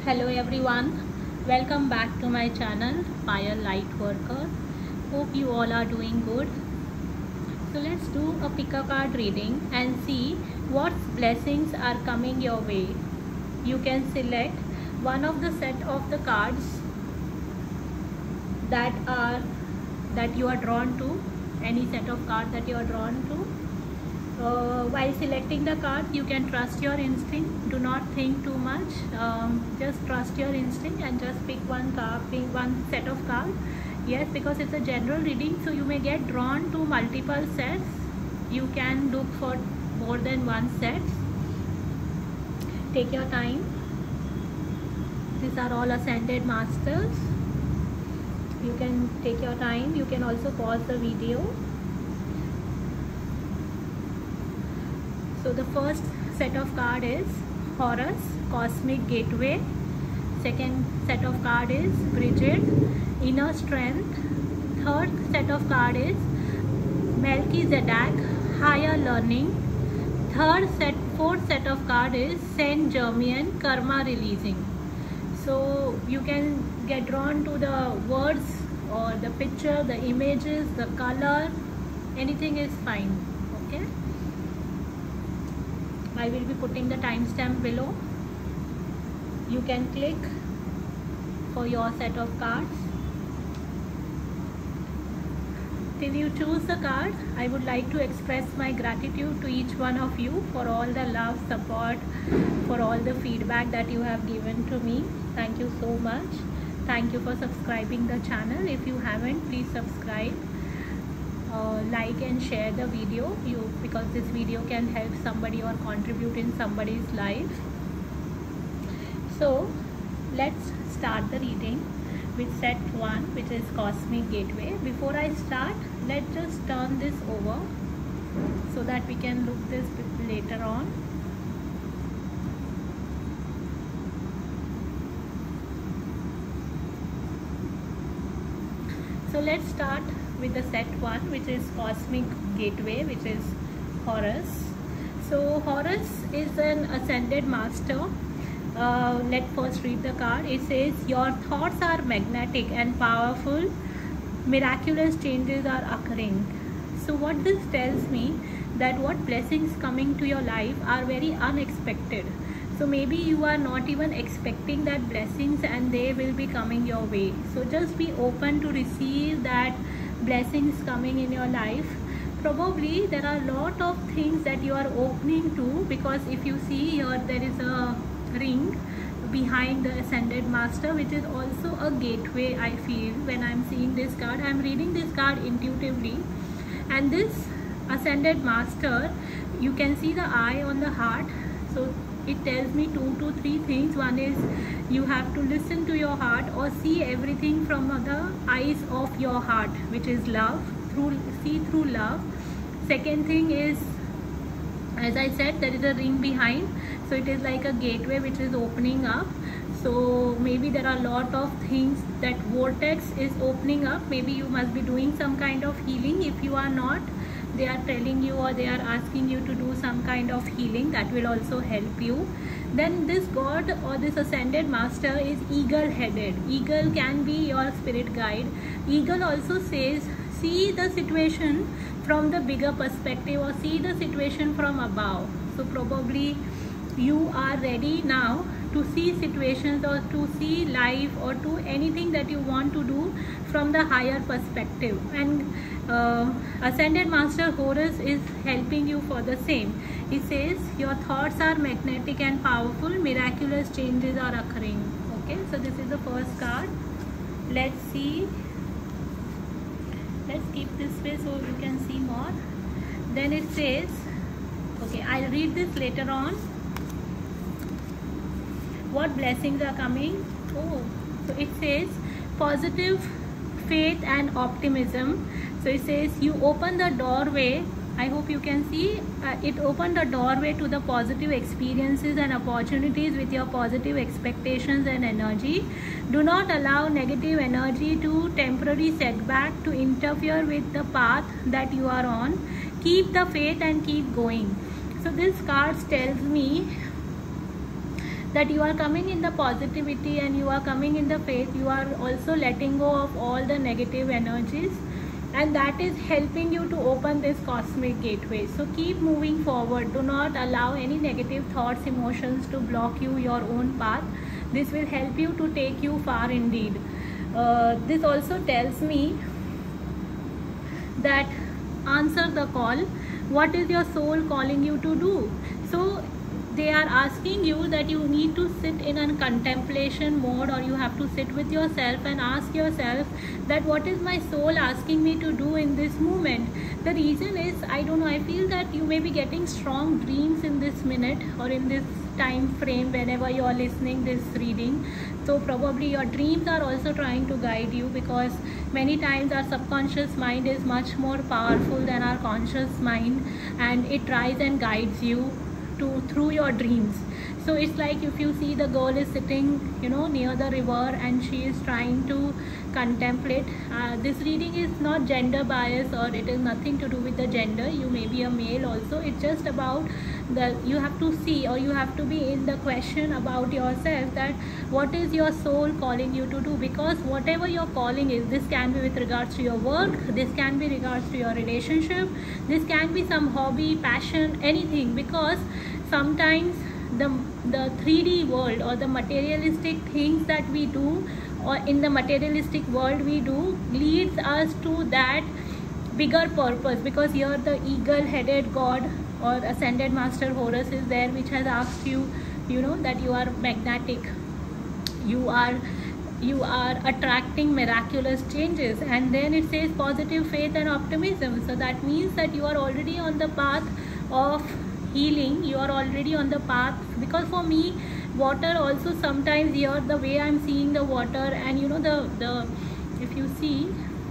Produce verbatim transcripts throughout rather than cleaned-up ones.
Hello everyone, welcome back to my channel Fire Light Worker. Hope you all are doing good. So let's do a pick a card reading and see what blessings are coming your way. You can select one of the set of the cards that are that you are drawn to, any set of cards that you are drawn to. Uh, while selecting the card, you can trust your instinct. Do not think too much. Um, just trust your instinct and just pick one card, pick one set of cards. Yes, because it's a general reading, so you may get drawn to multiple sets. You can look for more than one set. Take your time. These are all ascended masters. You can take your time. You can also pause the video. So the first set of card is Horus, Cosmic Gateway. Second set of card is Bridget, Inner Strength. Third set of card is Melchizedek, Higher Learning. Third set, fourth set of card is Saint Germain, Karma Releasing. So you can get drawn to the words or the picture, the images, the color, anything is fine. Okay. I will be putting the timestamp below. You can click for your set of cards. Till you choose the card, I would like to express my gratitude to each one of you for all the love, support, for all the feedback that you have given to me. Thank you so much. Thank you for subscribing the channel. If you haven't, please subscribe. Uh, like and share the video you because this video can help somebody or contribute in somebody's life. So let's start the reading with set one, which is Cosmic Gateway. Before I start, let's just turn this over so that we can look this later on. So let's start with the set one, which is Cosmic Gateway, which is Horus. So Horus is an ascended master. Uh, let's first read the card. It says, your thoughts are magnetic and powerful. Miraculous changes are occurring. So what this tells me, that what blessings coming to your life are very unexpected. So maybe you are not even expecting that blessings and they will be coming your way. So just be open to receive that blessings coming in your life. Probably there are a lot of things that you are opening to, because if you see here, there is a ring behind the ascended master, which is also a gateway. I feel when I'm seeing this card, I'm reading this card intuitively, and this ascended master, you can see the eye on the heart. So it tells me two to three things. One is you have to listen to your heart or see everything from the eyes of your heart, which is love, through see through love. Second thing is, as I said, there is a ring behind, so it is like a gateway which is opening up. So maybe there are a lot of things, that vortex is opening up. Maybe you must be doing some kind of healing. If you are not, they are telling you or they are asking you to do some kind of healing that will also help you. Then this god or this ascended master is eagle headed. Eagle can be your spirit guide. Eagle also says, see the situation from the bigger perspective or see the situation from above. So probably you are ready now to see situations or to see life or to anything that you want to do from the higher perspective. And uh, ascended master Horus is helping you for the same. He says, your thoughts are magnetic and powerful. Miraculous changes are occurring. Okay, so this is the first card. Let's see. Let's keep this way so you can see more. Then it says, okay, I'll read this later on. What blessings are coming? Oh, so it says positive faith and optimism. So it says you open the doorway. I hope you can see uh, it opened the doorway to the positive experiences and opportunities with your positive expectations and energy. Do not allow negative energy to temporary setback to interfere with the path that you are on. Keep the faith and keep going. So this card tells me that you are coming in the positivity and you are coming in the faith. You are also letting go of all the negative energies, and that is helping you to open this cosmic gateway. So keep moving forward. Do not allow any negative thoughts, emotions to block you your own path. This will help you to take you far indeed. Uh, this also tells me that answer the call. What is your soul calling you to do? So they are asking you that you need to sit in a contemplation mode, or you have to sit with yourself and ask yourself that what is my soul asking me to do in this moment. The reason is, I don't know, I feel that you may be getting strong dreams in this minute or in this time frame whenever you are listening this reading. So probably your dreams are also trying to guide you, because many times our subconscious mind is much more powerful than our conscious mind, and it tries and guides you to through your dreams. So it's like if you see the girl is sitting, you know, near the river and she is trying to contemplate. Uh, this reading is not gender bias, or it is nothing to do with the gender. You may be a male also. It's just about the, you have to see, or you have to be in the question about yourself, that what is your soul calling you to do. Because whatever your calling is, this can be with regards to your work, this can be regards to your relationship, this can be some hobby, passion, anything. Because sometimes the the three D world, or the materialistic things that we do, or in the materialistic world we do, leads us to that bigger purpose. Because here the eagle headed god or ascended master Horus is there, which has asked you, you know, that you are magnetic, you are you are attracting miraculous changes. And then it says positive faith and optimism. So that means that you are already on the path of healing, you are already on the path. Because for me, water also sometimes, here the way I'm seeing the water, and you know, the the if you see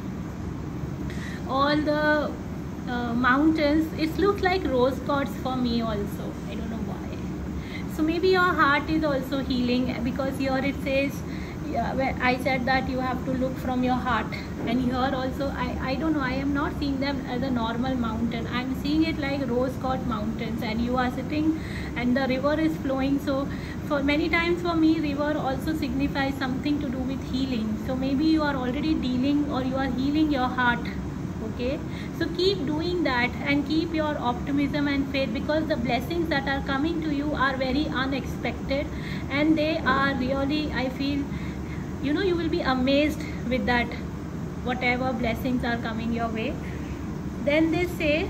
all the uh, mountains, it looks like rose quartz for me also. I don't know why. So maybe your heart is also healing, because here it says, yeah, where I said that you have to look from your heart, and here also I, I don't know, I am not seeing them as a normal mountain. I am seeing it like rose quartz mountains, and you are sitting and the river is flowing. So for many times for me, river also signifies something to do with healing. So maybe you are already dealing, or you are healing your heart. Okay, so keep doing that and keep your optimism and faith, because the blessings that are coming to you are very unexpected, and they are really, I feel, you know, you will be amazed with that, whatever blessings are coming your way. Then they say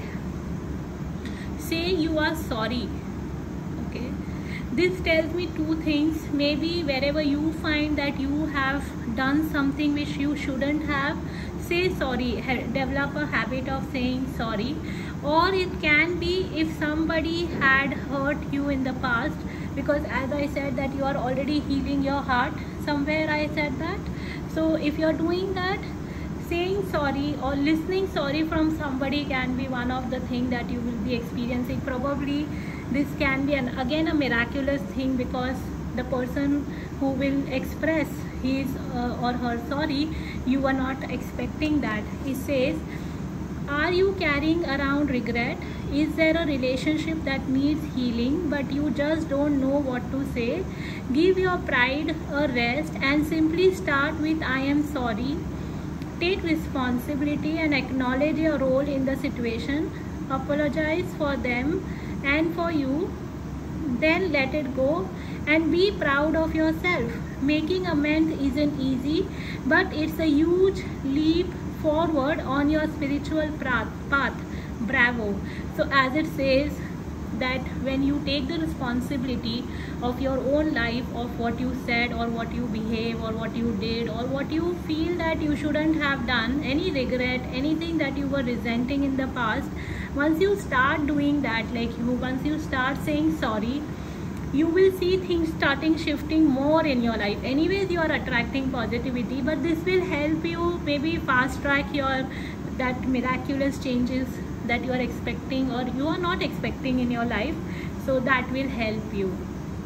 say you are sorry. Okay, this tells me two things. Maybe wherever you find that you have done something which you shouldn't have, say sorry. Develop a habit of saying sorry. Or it can be if somebody had hurt you in the past, because as I said that you are already healing your heart, somewhere I said that. So if you are doing that, saying sorry or listening sorry from somebody can be one of the things that you will be experiencing. Probably this can be an again a miraculous thing, because the person who will express his uh, or her sorry, you are not expecting that. It says, are you carrying around regret? Is there a relationship that needs healing but you just don't know what to say? Give your pride a rest and simply start with I am sorry. Take responsibility and acknowledge your role in the situation. Apologize for them and for you. Then let it go and be proud of yourself. Making amends isn't easy, but it's a huge leap forward on your spiritual path. Bravo. So as it says that when you take the responsibility of your own life, of what you said or what you behave or what you did or what you feel that you shouldn't have done, any regret, anything that you were resenting in the past, once you start doing that, like you once you start saying sorry, you will see things starting shifting more in your life. Anyways, you are attracting positivity, but this will help you maybe fast track your that miraculous changes that you are expecting or you are not expecting in your life. So that will help you.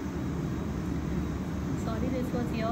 Sorry, this was here.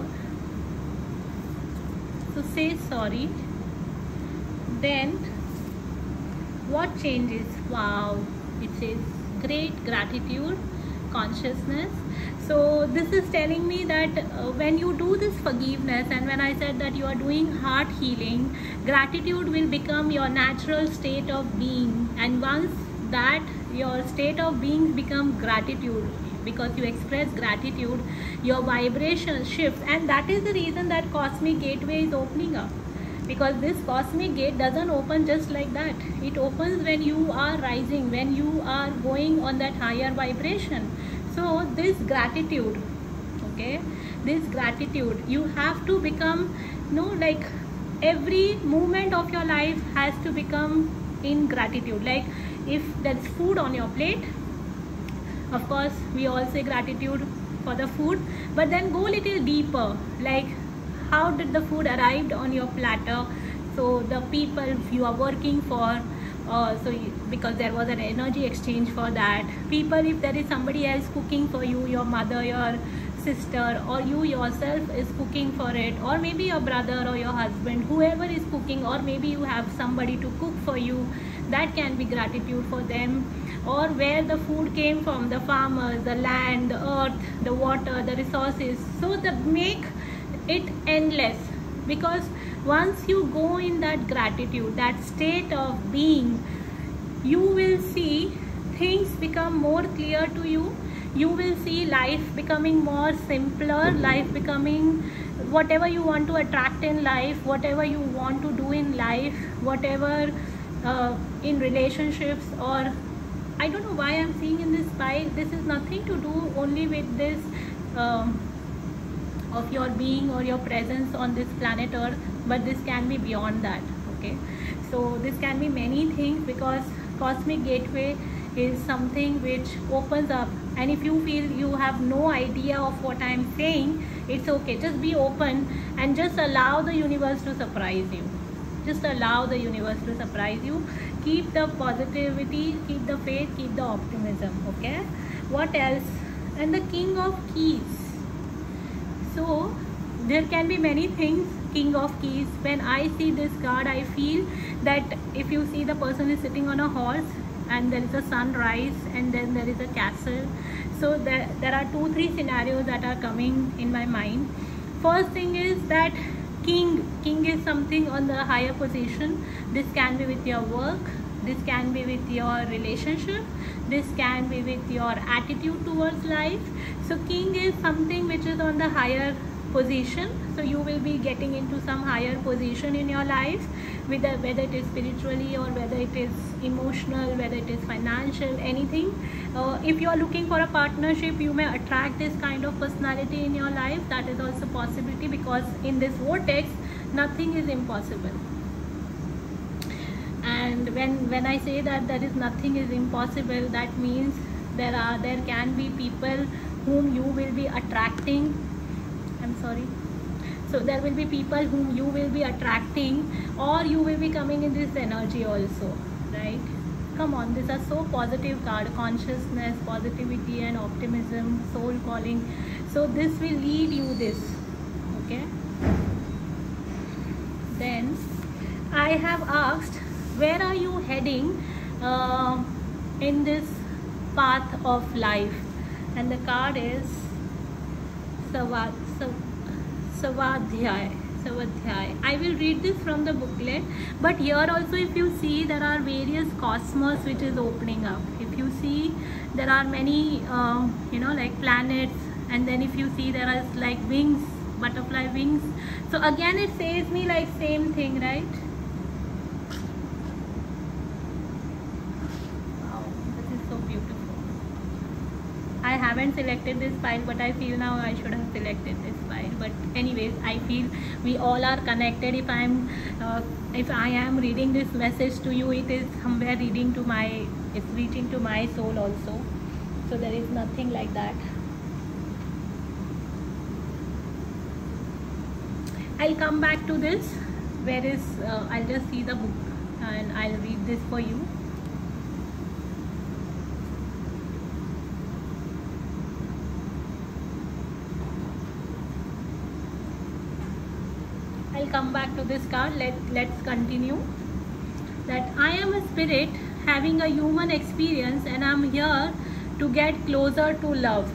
So say sorry. Then what changes? Wow, it says great gratitude, consciousness. So this is telling me that uh, when you do this forgiveness, and when I said that you are doing heart healing, gratitude will become your natural state of being. And once that your state of being becomes gratitude, because you express gratitude, your vibration shifts. And that is the reason that cosmic gateway is opening up, because this cosmic gate doesn't open just like that. It opens when you are rising, when you are going on that higher vibration. So this gratitude, okay, this gratitude, you have to become, you know, like every moment of your life has to become in gratitude. Like if there's food on your plate, of course we all say gratitude for the food, but then go little deeper, like how did the food arrived on your platter? So the people you are working for, uh, so you, because there was an energy exchange for that. People, if there is somebody else cooking for you, your mother, your sister, or you yourself is cooking for it, or maybe your brother or your husband, whoever is cooking, or maybe you have somebody to cook for you, that can be gratitude for them. Or where the food came from, the farmers, the land, the earth, the water, the resources. So the make it endless, because once you go in that gratitude, that state of being, you will see things become more clear to you. You will see life becoming more simpler, life becoming whatever you want to attract in life, whatever you want to do in life, whatever uh, in relationships, or I don't know why I'm seeing in this pile. This is nothing to do only with this um, of your being or your presence on this planet Earth, but this can be beyond that. Okay, so this can be many things, because cosmic gateway is something which opens up. And if you feel you have no idea of what I'm saying, it's okay, just be open and just allow the universe to surprise you. Just allow the universe to surprise you. Keep the positivity, keep the faith, keep the optimism. Okay, what else? And the King of Keys. So there can be many things. King of Keys, when I see this card, I feel that if you see the person is sitting on a horse, and there is a sunrise, and then there is a castle. So there, there are two three scenarios that are coming in my mind. First thing is that king king is something on the higher position. This can be with your work, this can be with your relationship, this can be with your attitude towards life. So king is something which is on the higher position. So you will be getting into some higher position in your life, whether whether it is spiritually, or whether it is emotional, whether it is financial, anything. Uh, if you are looking for a partnership, you may attract this kind of personality in your life. That is also possibility, because in this vortex nothing is impossible. And when when I say that there is nothing is impossible, that means there are there can be people whom you will be attracting. I'm sorry. So there will be people whom you will be attracting, or you will be coming in this energy also, right? Come on, these are so positive card. Consciousness, positivity and optimism, soul calling. So this will lead you this. Okay. Then I have asked, where are you heading uh, in this path of life? And the card is Savad. Savadhyay. Savadhyay. I will read this from the booklet, but here also if you see, there are various cosmos which is opening up. If you see, there are many uh, you know, like planets, and then if you see, there are like wings, butterfly wings. So again it says me like same thing, right? Wow, this is so beautiful. I haven't selected this file, but I feel now I should have selected this file. But anyways, I feel we all are connected. If I'm uh, if I am reading this message to you, it is somewhere reading to my, it's reaching to my soul also. So there is nothing like that. I'll come back to this. Where is uh, I'll just see the book and I'll read this for you. I'll come back to this card. Let, let's continue. That I am a spirit having a human experience, and I'm here to get closer to love.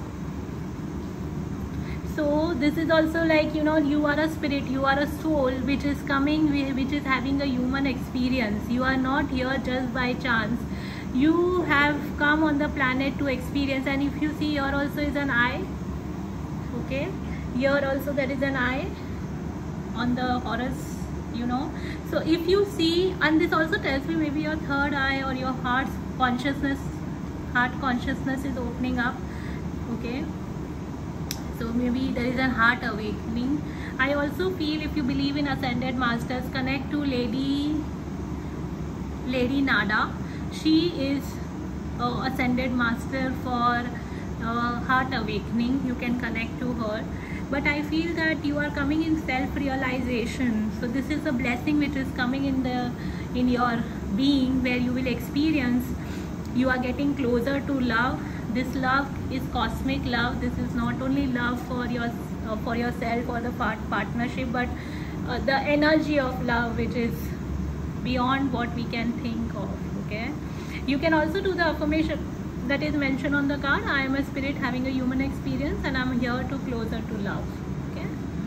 So this is also like, you know, you are a spirit, you are a soul which is coming, which is having a human experience. You are not here just by chance. You have come on the planet to experience. And if you see, here also is an eye. Okay, here also there is an eye on the Horus, you know. So if you see, and this also tells me maybe your third eye or your heart's consciousness, heart consciousness is opening up. Okay, so maybe there is an heart awakening. I also feel, if you believe in ascended masters, connect to Lady Lady Nada. She is uh, ascended master for uh, heart awakening. You can connect to her. But I feel that you are coming in self-realization. So this is a blessing which is coming in the in your being, where you will experience you are getting closer to love. This love is cosmic love. This is not only love for your uh, for yourself or the part partnership, but uh, the energy of love which is beyond what we can think of. Okay, you can also do the affirmation that is mentioned on the card. I am a spirit having a human experience, and I am here to closer to love. Okay,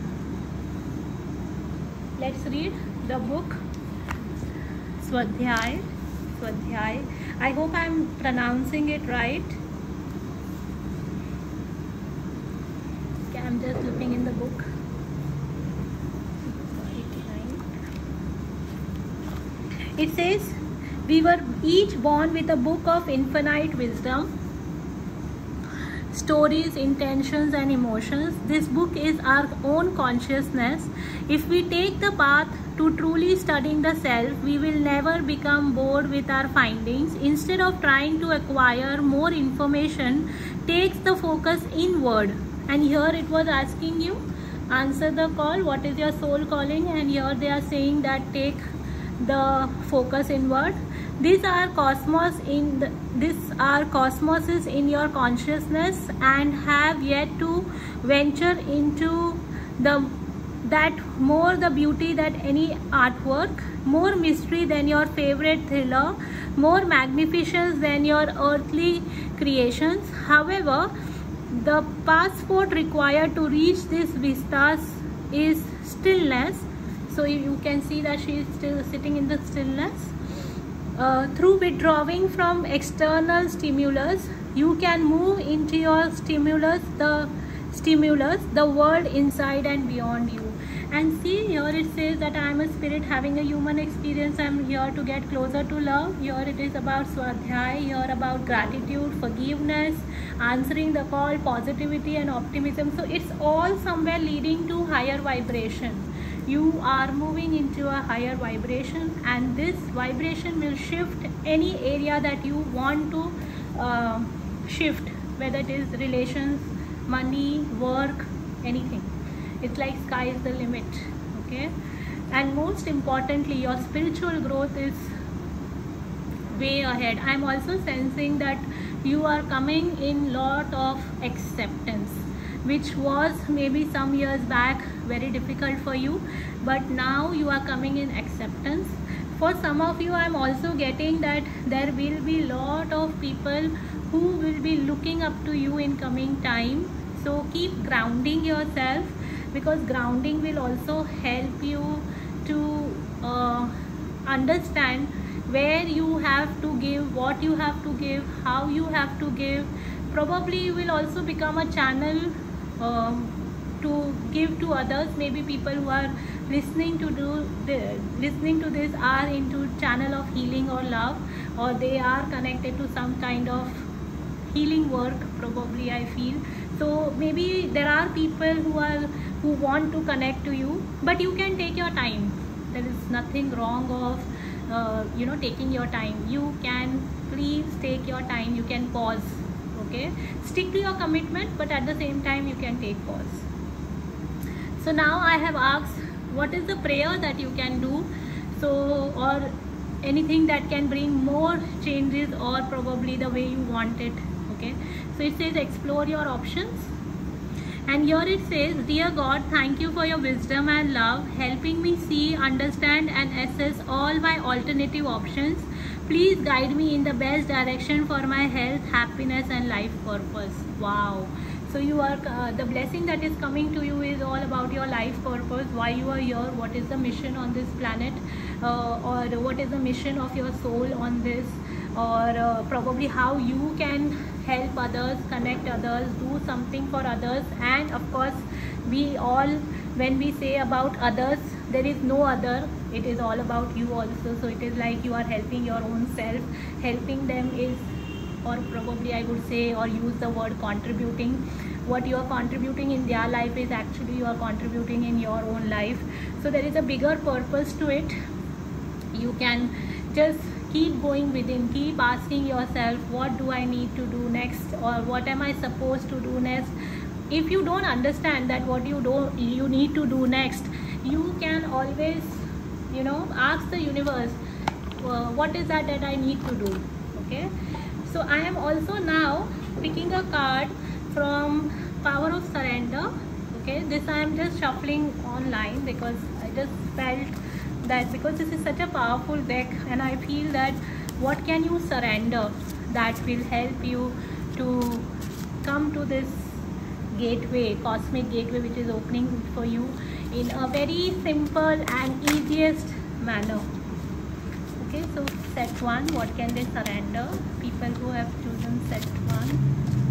let's read the book Swadhyay. Swadhyay. I hope I am pronouncing it right. Okay, I am just looking in the book. It says, we were each born with a book of infinite wisdom, stories, intentions and emotions. This book is our own consciousness. If we take the path to truly studying the self, we will never become bored with our findings. Instead of trying to acquire more information, takes the focus inward. And here it was asking you, answer the call, what is your soul calling? And here they are saying that take the focus inward. These are cosmos in the, these are cosmoses in your consciousness, and have yet to venture into the that more the beauty than any artwork, more mystery than your favorite thriller, more magnificence than your earthly creations. However, the passport required to reach these vistas is stillness. So you can see that she is still sitting in the stillness. Uh, through withdrawing from external stimulus, you can move into your stimulus, the stimulus, the world inside and beyond you. And see, here it says that I am a spirit having a human experience. I am here to get closer to love. Here it is about Swadhyay, here about gratitude, forgiveness, answering the call, positivity and optimism. So it's all somewhere leading to higher vibration. You are moving into a higher vibration, and this vibration will shift any area that you want to uh, shift, whether it is relations, money, work, anything. It's like sky is the limit. Okay, and most importantly, your spiritual growth is way ahead. I'm also sensing that you are coming in lot of acceptance, which was maybe some years back very difficult for you, but now you are coming in acceptance. For some of you, I am also getting that there will be lot of people who will be looking up to you in coming time. So keep grounding yourself, because grounding will also help you to uh, understand where you have to give, what you have to give, how you have to give. Probably you will also become a channel Um, to give to others. Maybe people who are listening to do the, listening to this are into channel of healing or love, or they are connected to some kind of healing work, probably I feel. So maybe there are people who are who want to connect to you, but you can take your time. There is nothing wrong of uh, you know taking your time. You can please take your time. You can pause. Okay, stick to your commitment, but at the same time you can take pause. So now I have asked, what is the prayer that you can do, so or anything that can bring more changes, or probably the way you want it. Okay, so it says explore your options, and here it says, dear God, thank you for your wisdom and love, helping me see, understand and assess all my alternative options. Please guide me in the best direction for my health, happiness and life purpose. Wow. So you are uh, the blessing that is coming to you is all about your life purpose, why you are here, what is the mission on this planet, uh, or what is the mission of your soul on this, or uh, probably how you can help others, connect others, do something for others. And of course, we all, when we say about others, there is no other, it is all about you also. So it is like you are helping your own self. Helping them is, or probably I would say, or use the word contributing. What you are contributing in their life is actually you are contributing in your own life. So there is a bigger purpose to it. You can just keep going within, keep asking yourself, what do I need to do next, or what am I supposed to do next. If you don't understand that what you do you need to do next, you can always, you know, ask the universe, uh, what is that that I need to do. Okay, so I am also now picking a card from Power of Surrender. Okay, this I am just shuffling online because I just felt that, because this is such a powerful deck, and I feel that what can you surrender that will help you to come to this gateway, cosmic gateway, which is opening for you in a very simple and easiest manner. Okay, so set one, what can they surrender? People who have chosen set one.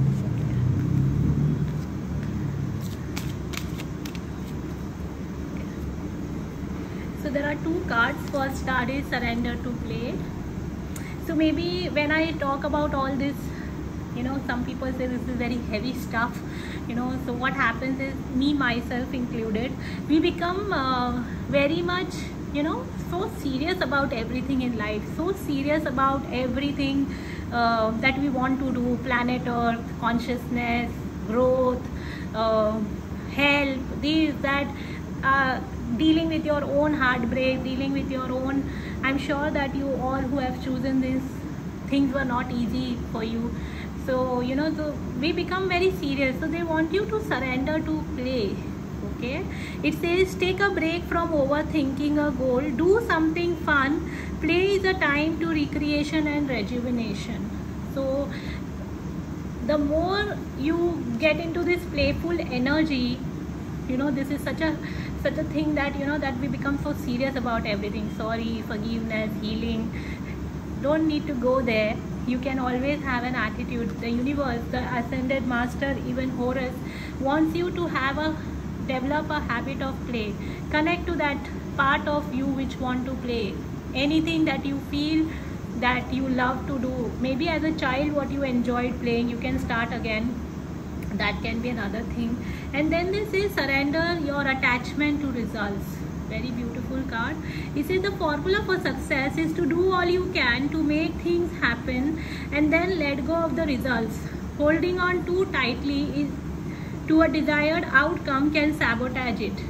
So there are two cards. First card is surrender to play. So maybe when I talk about all this, you know, some people say this is very heavy stuff, you know. So what happens is, me myself included, we become uh, very much, you know, so serious about everything in life, so serious about everything uh, that we want to do, planet Earth, consciousness, growth, uh, health, these, that, uh, dealing with your own heartbreak, dealing with your own, I'm sure that you all who have chosen this, things were not easy for you. So, you know, so we become very serious. So they want you to surrender to play. Okay, it says, take a break from overthinking a goal, do something fun, play is a time to recreation and rejuvenation. So the more you get into this playful energy, you know, this is such a such a thing that, you know, that we become so serious about everything. Sorry, forgiveness, healing, don't need to go there. You can always have an attitude. The universe, the ascended master, even Horus, wants you to have a develop a habit of play. Connect to that part of you which want to play. Anything that you feel that you love to do, maybe as a child what you enjoyed playing, you can start again. That can be another thing. And then this is surrender your attachment to results. Very beautiful card. It says the formula for success is to do all you can to make things happen and then let go of the results. Holding on too tightly is to a desired outcome can sabotage it.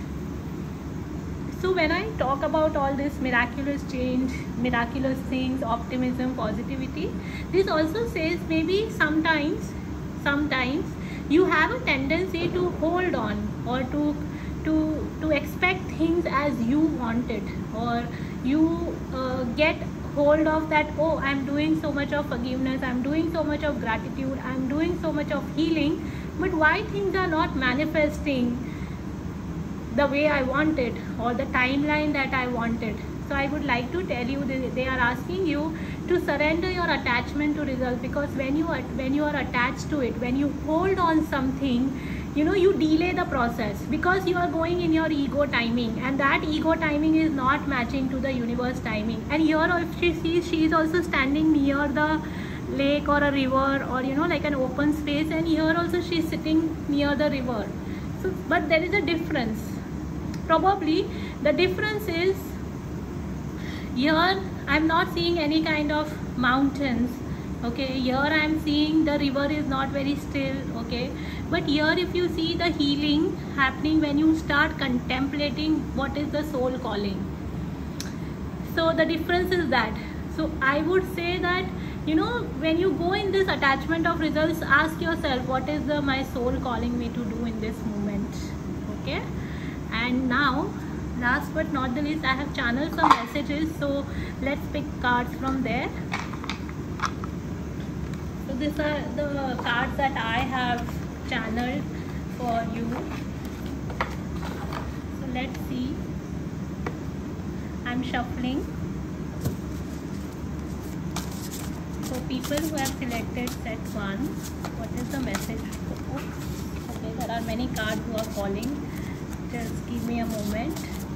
So when I talk about all this miraculous change, miraculous things, optimism, positivity, this also says maybe sometimes, sometimes you have a tendency to hold on, or to to to expect things as you want it, or you uh, get hold of that, oh, I'm doing so much of forgiveness, I'm doing so much of gratitude, I'm doing so much of healing, but why things are not manifesting the way I want it, or the timeline that I wanted. So I would like to tell you that they are asking you to surrender your attachment to result, because when you are when you are attached to it, when you hold on something, you know, you delay the process because you are going in your ego timing, and that ego timing is not matching to the universe timing. And here if she sees, she is also standing near the lake or a river, or you know, like an open space, and here also she is sitting near the river. So but there is a difference. Probably the difference is, here I'm not seeing any kind of mountains, okay, here I'm seeing the river is not very still, okay, but here if you see the healing happening when you start contemplating what is the soul calling. So the difference is that. So I would say that, you know, when you go in this attachment of results, ask yourself, what is the my soul calling me to do in this moment, okay. And now last but not the least, I have channeled some messages, so let's pick cards from there. So these are the cards that I have channeled for you. So let's see. I'm shuffling. So people who have selected set one, what is the message? Oh, okay, there are many cards who are calling. Just give me a moment.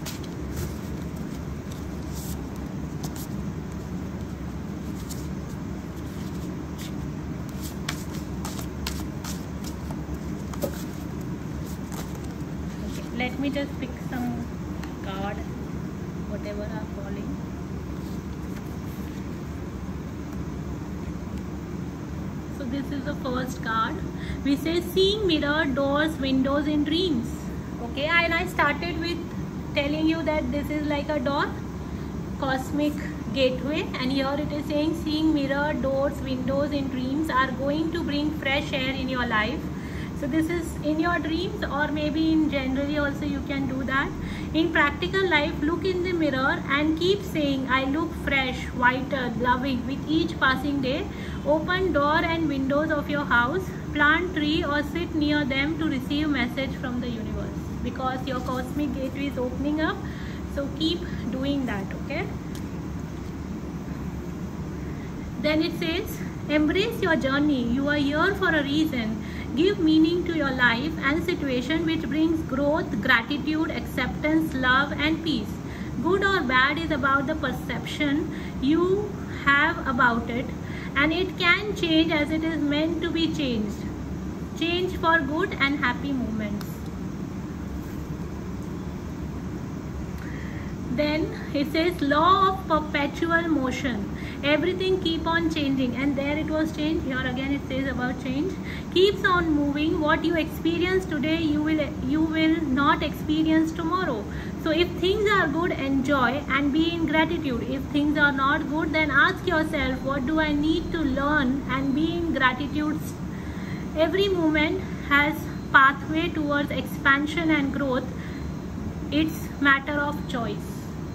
Okay, let me just pick some card, whatever are calling. So this is the first card. We say seeing mirror, doors, windows in dreams. Okay, and I started with telling you that this is like a door, cosmic gateway, and here it is saying seeing mirror, doors, windows in dreams are going to bring fresh air in your life. So this is in your dreams, or maybe in generally also you can do that. In practical life, look in the mirror and keep saying, I look fresh, whiter, glowing with each passing day. Open door and windows of your house, plant tree or sit near them to receive message from the universe, because your cosmic gateway is opening up. So keep doing that, okay? Then it says, embrace your journey. You are here for a reason. Give meaning to your life and situation which brings growth, gratitude, acceptance, love and peace. Good or bad is about the perception you have about it, and it can change as it is meant to be changed. Change for good and happy moments. Then it says law of perpetual motion. Everything keep on changing, and there it was change. Here again it says about change. Keeps on moving. What you experience today, you will you will not experience tomorrow. So if things are good, enjoy and be in gratitude. If things are not good, then ask yourself, what do I need to learn, and be in gratitude. Every moment has pathway towards expansion and growth. It's matter of choice.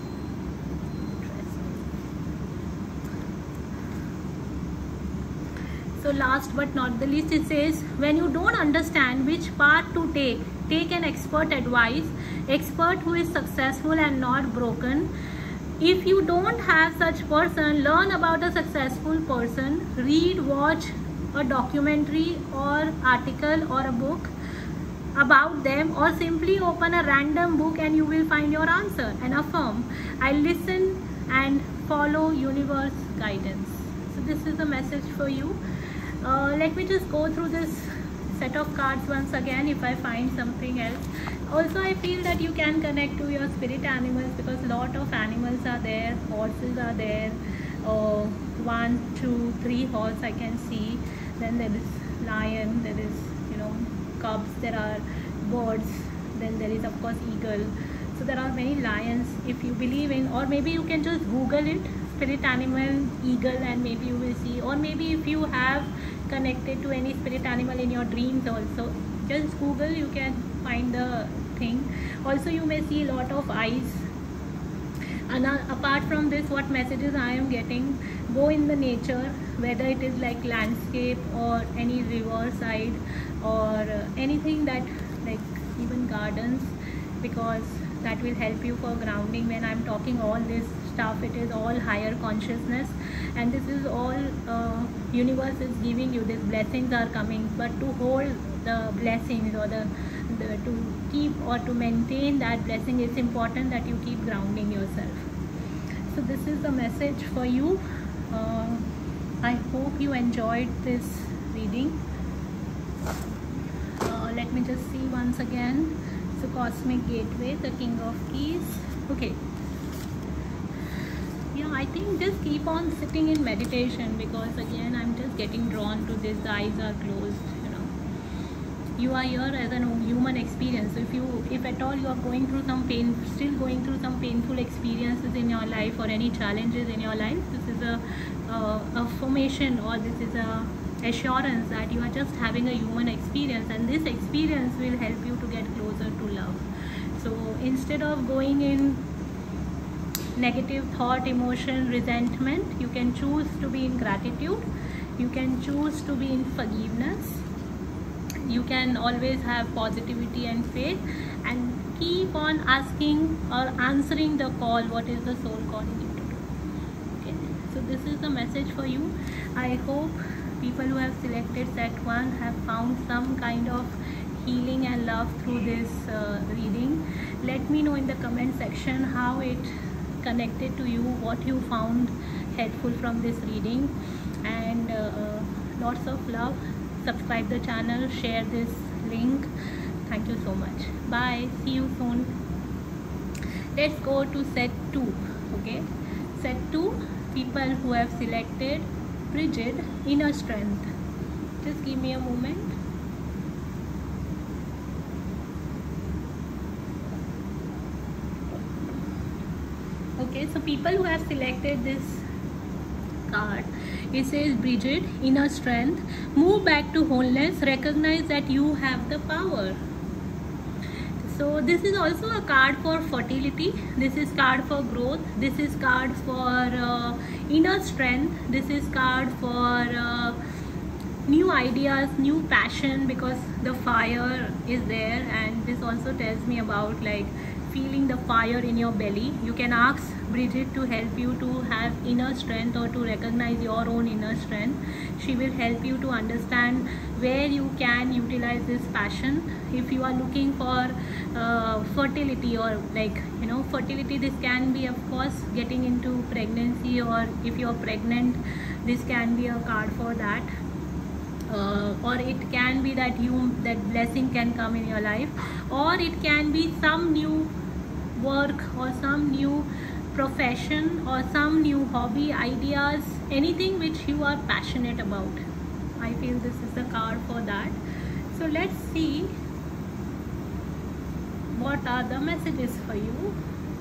So last but not the least, it says, when you don't understand which path to take, take an expert advice, expert who is successful and not broken. If you don't have such person, learn about a successful person, read, watch a documentary or article or a book about them, or simply open a random book and you will find your answer, and affirm, I listen and follow universe guidance. So this is the message for you. Uh, let me just go through this set of cards once again if I find something else. Also, I feel that you can connect to your spirit animals, because a lot of animals are there. Horses are there. Uh, one, two, three horse I can see. Then there is lion. There is, you know, cubs. There are birds. Then there is of course eagle. So there are many lions. If you believe in, or maybe you can just Google it, spirit animal eagle, and maybe you will see. Or maybe if you have connected to any spirit animal in your dreams also, just Google, you can find the thing. Also you may see a lot of eyes. And uh, apart from this, what messages I am getting, go in the nature, whether it is like landscape or any river side, or uh, anything that, like even gardens, because that will help you for grounding. When I'm talking all this stuff, it is all higher consciousness, and this is all uh, universe is giving you. These blessings are coming, but to hold the blessings, or the, the to keep or to maintain that blessing, it's important that you keep grounding yourself. So this is the message for you. uh, I hope you enjoyed this reading. Uh, let me just see once again. So cosmic gateway, the king of keys. Okay, yeah, I think just keep on sitting in meditation, because again I'm just getting drawn to this. The eyes are closed, you know. You are here as a human experience. So if you if at all you are going through some pain, still going through some painful experiences in your life, or any challenges in your life, this is a uh, a formation, or this is a assurance that you are just having a human experience, and this experience will help you to get closer to love. So instead of going in negative thought, emotion, resentment, you can choose to be in gratitude. You can choose to be in forgiveness. You can always have positivity and faith, and keep on asking or answering the call, what is the soul calling you to do. Okay, so this is the message for you. I hope people who have selected set one have found some kind of healing and love through this uh, reading. Let me know in the comment section how it connected to you, what you found helpful from this reading, and uh, lots of love. Subscribe the channel, share this link. Thank you so much. Bye, see you soon. Let's go to set two. Okay, set two, people who have selected Bridget, inner strength. Just give me a moment. Okay, so people who have selected this card, it says Bridget, inner strength. Move back to wholeness. Recognize that you have the power. So this is also a card for fertility. This is card for growth. This is card for uh, inner strength. This is card for uh, new ideas, new passion, because the fire is there. And this also tells me about like feeling the fire in your belly. You can ask Bridget to help you to have inner strength, or to recognize your own inner strength. She will help you to understand where you can utilize this passion. If you are looking for uh, fertility, or like you know fertility, this can be of course getting into pregnancy, or if you are pregnant, this can be a card for that. Uh, or it can be that you that blessing can come in your life, or it can be some new work, or some new profession, or some new hobby, ideas, anything which you are passionate about. I feel this is the card for that. So let's see what are the messages for you.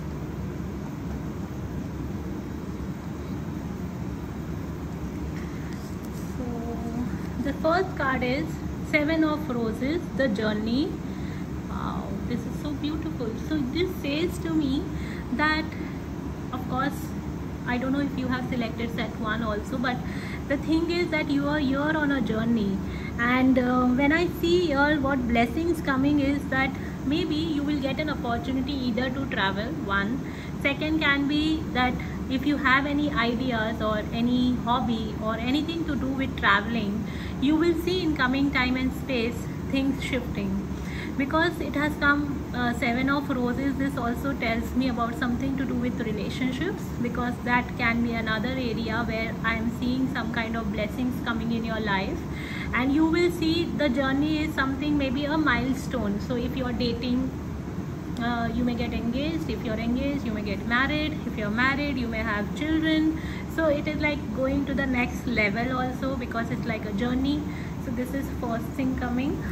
So the first card is Seven of Roses, the journey. Wow, this is so beautiful. So this says to me that, of course, I don't know if you have selected set one also, but the thing is that you are here on a journey. And uh, when I see here what blessings coming is that maybe you will get an opportunity either to travel, one. Second can be that if you have any ideas or any hobby or anything to do with traveling, you will see in coming time and space things shifting. Because it has come uh, Seven of Roses, this also tells me about something to do with relationships, because that can be another area where I am seeing some kind of blessings coming in your life. And you will see the journey is something, maybe a milestone. So if you are dating, uh, you may get engaged. If you are engaged, you may get married. If you are married, you may have children. So it is like going to the next level also, because it's like a journey. So this is first thing coming.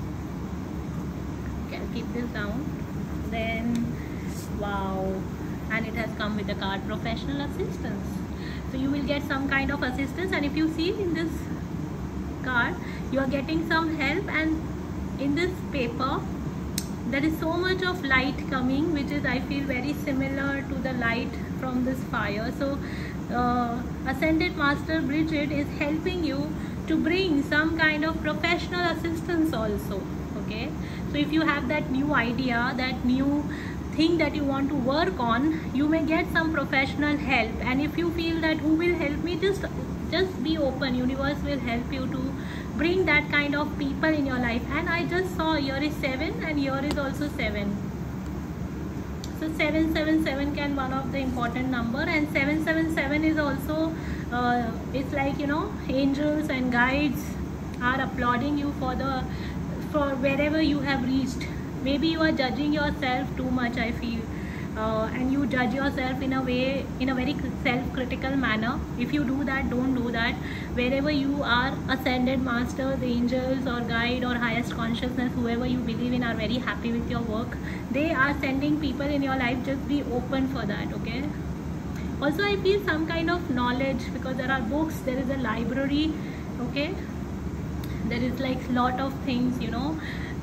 Keep this down. Then wow, and it has come with the card professional assistance. So you will get some kind of assistance, and if you see in this card, you are getting some help. And in this paper there is so much of light coming, which is I feel very similar to the light from this fire. So uh, Ascended Master Bridget is helping you to bring some kind of professional assistance also. Okay, so if you have that new idea, that new thing that you want to work on, you may get some professional help. And if you feel that who will help me, just just be open. Universe will help you to bring that kind of people in your life. And I just saw here is seven, and here is also seven. So seven seven seven can one of the important number, and seven seven seven is also uh, it's like you know angels and guides are applauding you for the for wherever you have reached. Maybe you are judging yourself too much, I feel, uh, and you judge yourself in a way, in a very self-critical manner. If you do that, don't do that. Wherever you are, Ascended Masters, angels or guide or highest consciousness, whoever you believe in, are very happy with your work. They are sending people in your life. Just be open for that. Okay, also I feel some kind of knowledge, because there are books, there is a library. Okay, there is like lot of things, you know,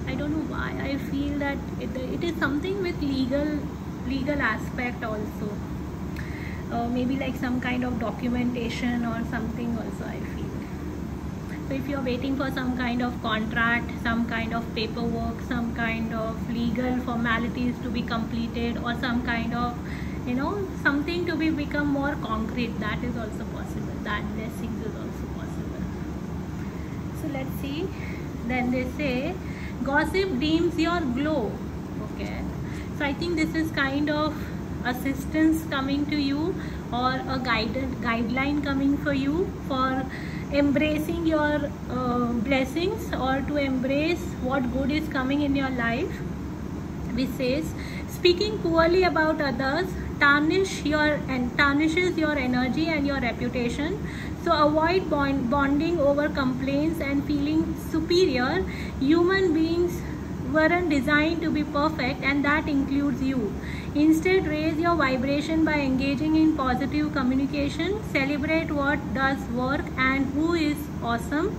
I don't know why I feel that it, it is something with legal legal aspect also. Uh, maybe like some kind of documentation or something also, I feel. So if you're waiting for some kind of contract, some kind of paperwork, some kind of legal formalities to be completed, or some kind of, you know, something to be become more concrete, that is also possible. That blessings is also possible. So let's see. Then they say gossip dims your glow. Okay, so I think this is kind of assistance coming to you, or a guided guideline coming for you for embracing your uh, blessings, or to embrace what good is coming in your life. Which says speaking poorly about others tarnish your and tarnishes your energy and your reputation. So avoid bond, bonding over complaints and feeling superior. Human beings weren't designed to be perfect, and that includes you. Instead, raise your vibration by engaging in positive communication. Celebrate what does work and who is awesome.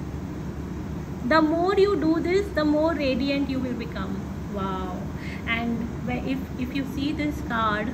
The more you do this, the more radiant you will become. Wow. And if, if you see this card,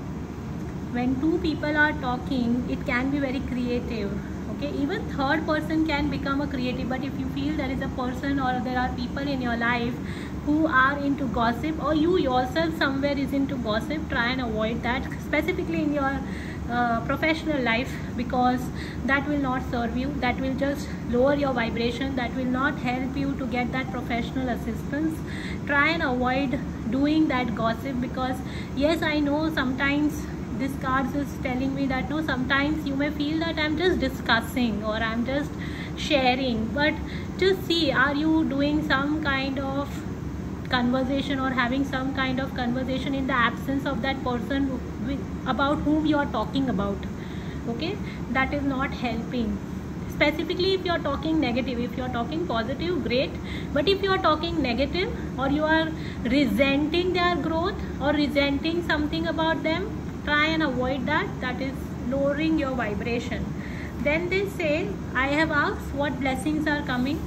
when two people are talking, it can be very creative. Okay, even third person can become a creative, but if you feel there is a person or there are people in your life who are into gossip, or you yourself somewhere is into gossip, try and avoid that, specifically in your uh, professional life, because that will not serve you. That will just lower your vibration. That will not help you to get that professional assistance. Try and avoid doing that gossip, because yes, I know sometimes this card is telling me that no, sometimes you may feel that I'm just discussing or I'm just sharing, but just see, are you doing some kind of conversation or having some kind of conversation in the absence of that person with, about whom you are talking about? Okay, that is not helping. Specifically if you are talking negative. If you are talking positive, great, but if you are talking negative, or you are resenting their growth or resenting something about them, try and avoid that. That is lowering your vibration. Then they say, I have asked what blessings are coming.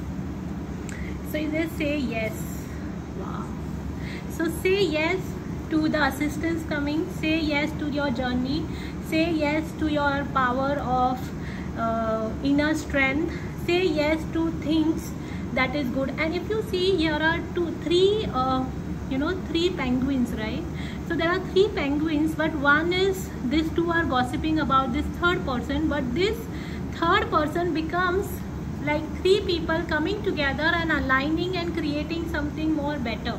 So they say yes. Wow. So say yes to the assistance coming. Say yes to your journey. Say yes to your power of uh, inner strength. Say yes to things that is good. And if you see, here are two three uh, you know three penguins, right? So there are three penguins, but one is, these two are gossiping about this third person, but this third person becomes like three people coming together and aligning and creating something more better.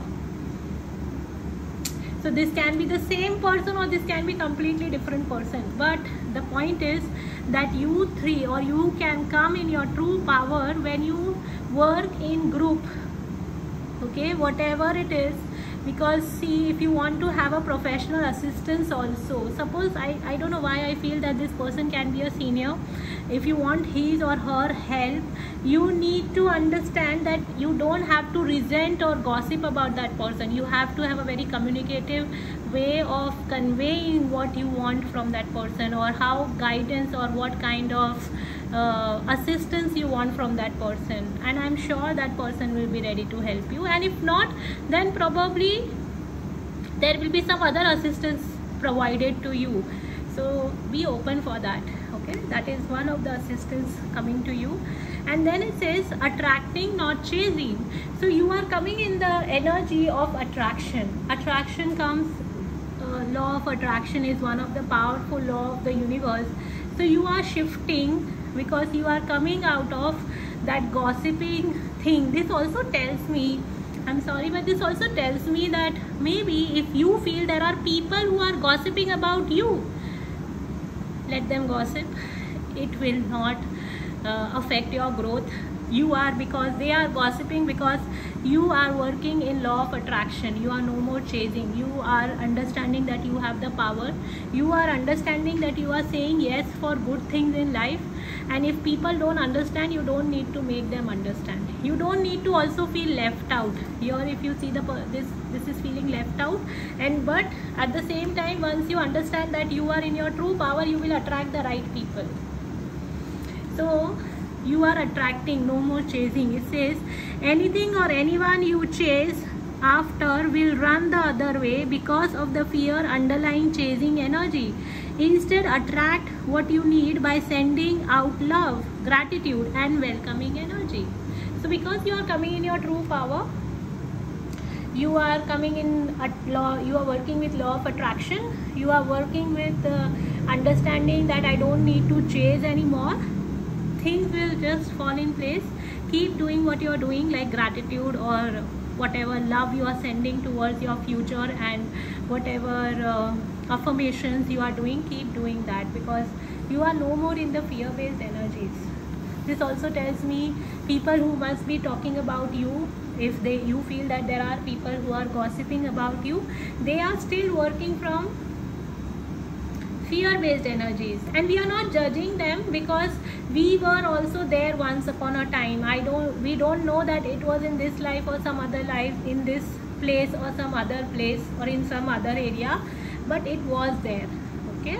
So this can be the same person, or this can be completely different person, but the point is that you three, or you can come in your true power when you work in group. Okay, whatever it is. Because see, if you want to have a professional assistance also, suppose I, I don't know why I feel that this person can be a senior. If you want his or her help, you need to understand that you don't have to resent or gossip about that person. You have to have a very communicative way of conveying what you want from that person, or how guidance or what kind of uh, assistance you want from that person, and I'm sure that person will be ready to help you. And if not, then probably there will be some other assistance provided to you. So be open for that. Okay, that is one of the assistance coming to you. And then it says attracting, not chasing. So you are coming in the energy of attraction. Attraction comes, uh, law of attraction is one of the powerful law of the universe. So you are shifting because you are coming out of that gossiping thing. This also tells me, I'm sorry, but this also tells me that maybe if you feel there are people who are gossiping about you, let them gossip. It will not uh, affect your growth. You are, because they are gossiping because you are working in law of attraction. You are no more chasing. You are understanding that you have the power. You are understanding that you are saying yes for good things in life. And if people don't understand, you don't need to make them understand. You don't need to also feel left out. Here if you see the this this is feeling left out, and but at the same time, once you understand that you are in your true power, you will attract the right people. So You are attracting, no more chasing. It says anything or anyone you chase after will run the other way because of the fear underlying chasing energy. Instead, attract what you need by sending out love, gratitude and welcoming energy. So because you are coming in your true power, you are coming in at law, you are working with law of attraction, you are working with uh, understanding that I don't need to chase anymore. Things will just fall in place. Keep doing what you are doing, like gratitude or whatever love you are sending towards your future, and whatever uh, affirmations you are doing, keep doing that, because you are no more in the fear-based energies. This also tells me people who must be talking about you, if they you feel that there are people who are gossiping about you, they are still working from fear-based energies, and we are not judging them because we were also there once upon a time. I don't we don't know that it was in this life or some other life, in this place or some other place or in some other area, but it was there. Okay,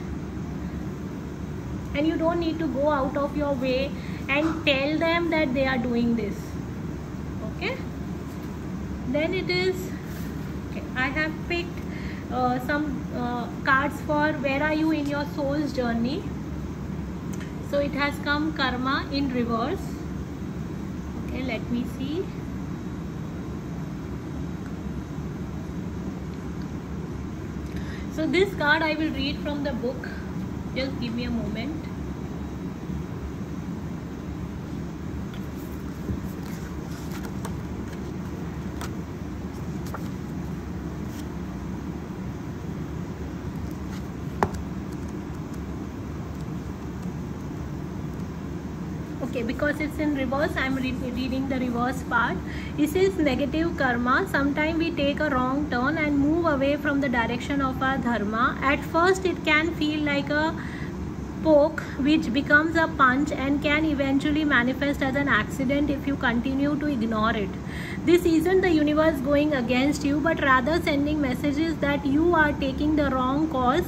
and you don't need to go out of your way and tell them that they are doing this. Okay, then it is okay, I have picked uh, some uh, cards for where are you in your soul's journey. So it has come karma in reverse. Okay, let me see. So this card I will read from the book. Just give me a moment. Okay, because it's in reverse, I'm re reading the reverse part. It says negative karma. Sometimes we take a wrong turn and move away from the direction of our dharma. At first it can feel like a poke which becomes a punch and can eventually manifest as an accident if you continue to ignore it. This isn't the universe going against you, but rather sending messages that you are taking the wrong course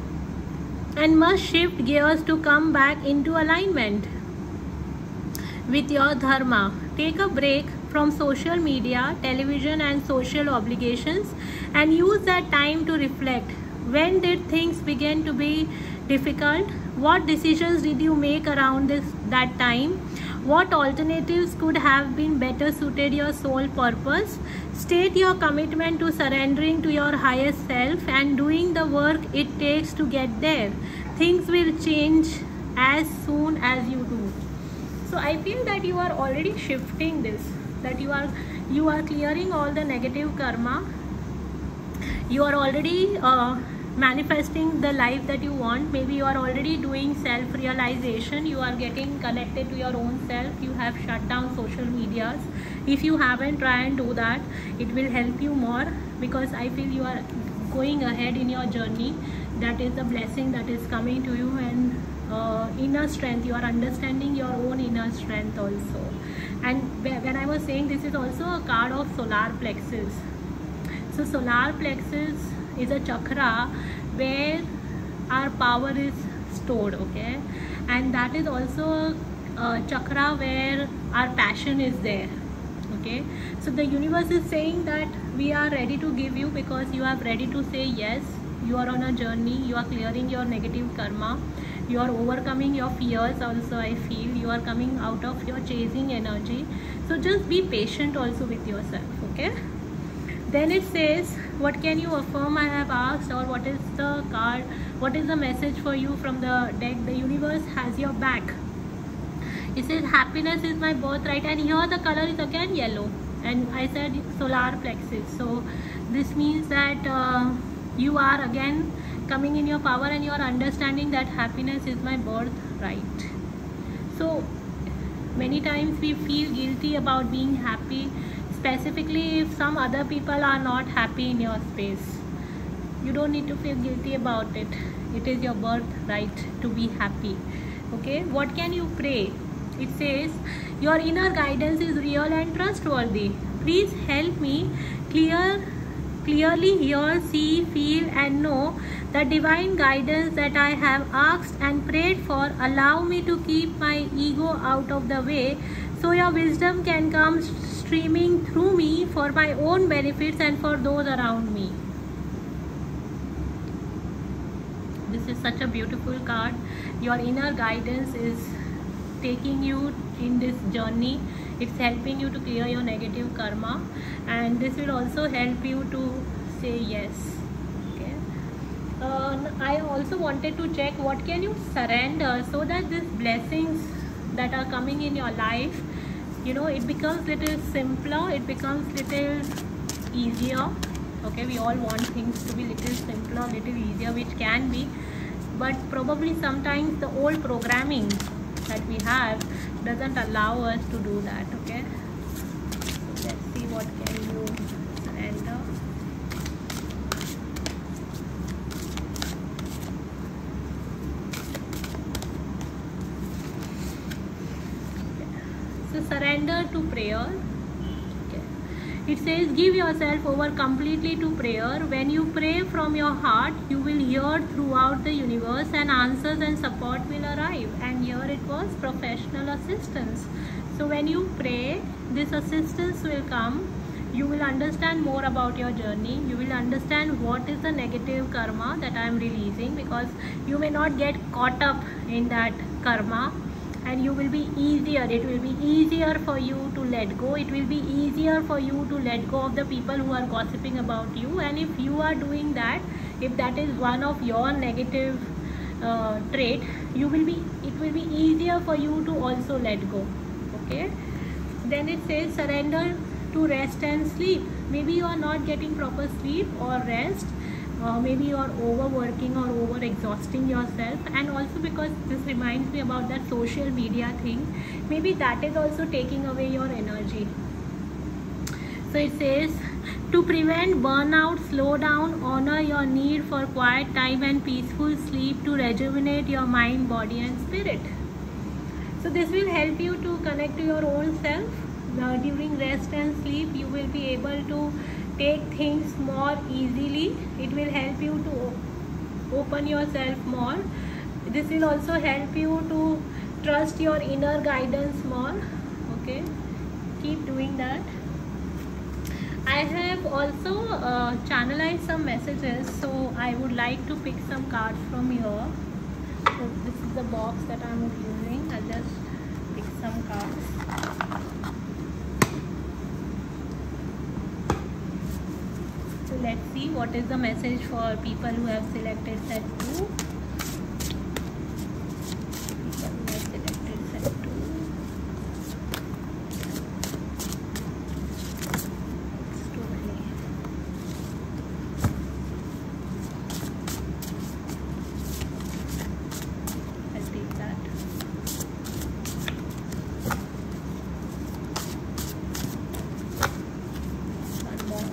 and must shift gears to come back into alignment with your dharma. Take a break from social media, television and social obligations and use that time to reflect. When did things begin to be difficult? What decisions did you make around this that time? What alternatives could have been better suited your soul purpose? State your commitment to surrendering to your highest self and doing the work it takes to get there. Things will change as soon as you do. So I feel that you are already shifting this, that you are you are clearing all the negative karma. You are already uh, manifesting the life that you want. Maybe you are already doing self-realization. You are getting connected to your own self. You have shut down social medias. If you haven't, try and do that. It will help you more, because I feel you are going ahead in your journey. That is the blessing that is coming to you, and uh, inner strength. You are understanding your own inner strength also. And when I was saying, this is also a card of solar plexus. So solar plexus is a chakra where our power is stored, okay, and that is also a chakra where our passion is there. Okay, so the universe is saying that we are ready to give you, because you are ready to say yes. You are on a journey. You are clearing your negative karma. You are overcoming your fears also. I feel you are coming out of your chasing energy. So just be patient also with yourself. Okay, then it says, what can you affirm? I have asked, or what is the card, what is the message for you from the deck? The universe has your back. It says happiness is my birthright, and here the color is again yellow, and I said solar plexus. So this means that uh, you are again coming in your power, and you are understanding that happiness is my birthright. So many times we feel guilty about being happy, specifically if some other people are not happy in your space. You don't need to feel guilty about it. It is your birthright to be happy. Okay, what can you pray? It says, your inner guidance is real and trustworthy. Please help me clear clearly hear, see, feel and know The divine guidance that I have asked and prayed for, allow me to keep my ego out of the way, so your wisdom can come streaming through me for my own benefits and for those around me. This is such a beautiful card. Your inner guidance is taking you in this journey. It's helping you to clear your negative karma, and this will also help you to say yes. Uh, I also wanted to check what can you surrender so that these blessings that are coming in your life, you know, it becomes little simpler, it becomes little easier. Okay, we all want things to be little simpler, little easier, which can be, but probably sometimes the old programming that we have doesn't allow us to do that. Okay, so let's see what can you surrender. Surrender to prayer. Okay. It says, give yourself over completely to prayer. When you pray from your heart, you will hear throughout the universe, and answers and support will arrive. And here it was professional assistance. So when you pray, this assistance will come. You will understand more about your journey. You will understand what is the negative karma that I am releasing, because you may not get caught up in that karma. And you will be easier, it will be easier for you to let go. It will be easier for you to let go of the people who are gossiping about you. And if you are doing that, if that is one of your negative uh, trait, you will be, it will be easier for you to also let go. Okay. Then it says surrender to rest and sleep. Maybe you are not getting proper sleep or rest. Uh, maybe you are overworking or over exhausting yourself, and also because this reminds me about that social media thing, maybe that is also taking away your energy. So it says to prevent burnout, slow down, honor your need for quiet time and peaceful sleep to rejuvenate your mind, body and spirit. So this will help you to connect to your own self. Uh, during rest and sleep, you will be able to take things more easily. It will help you to open yourself more. This will also help you to trust your inner guidance more. Okay, keep doing that. I have also uh, channelized some messages, so I would like to pick some cards from here. So this is the box that I'm using. I'll just pick some cards. Let's see what is the message for people who have selected set two. People who have selected set two. It's too many. I'll take that. One more.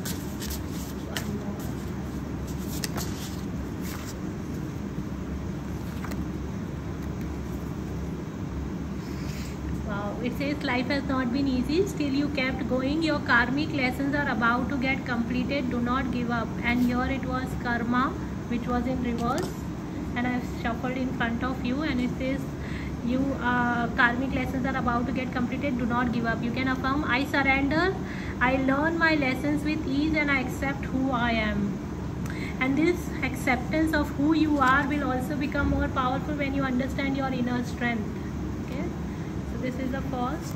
It says life has not been easy, still you kept going. Your karmic lessons are about to get completed. Do not give up. And here it was karma, which was in reverse, and I've shuffled in front of you, and it says you uh, karmic lessons are about to get completed. Do not give up. You can affirm, I surrender, I learn my lessons with ease, and I accept who I am. And this acceptance of who you are will also become more powerful when you understand your inner strength. This is the first.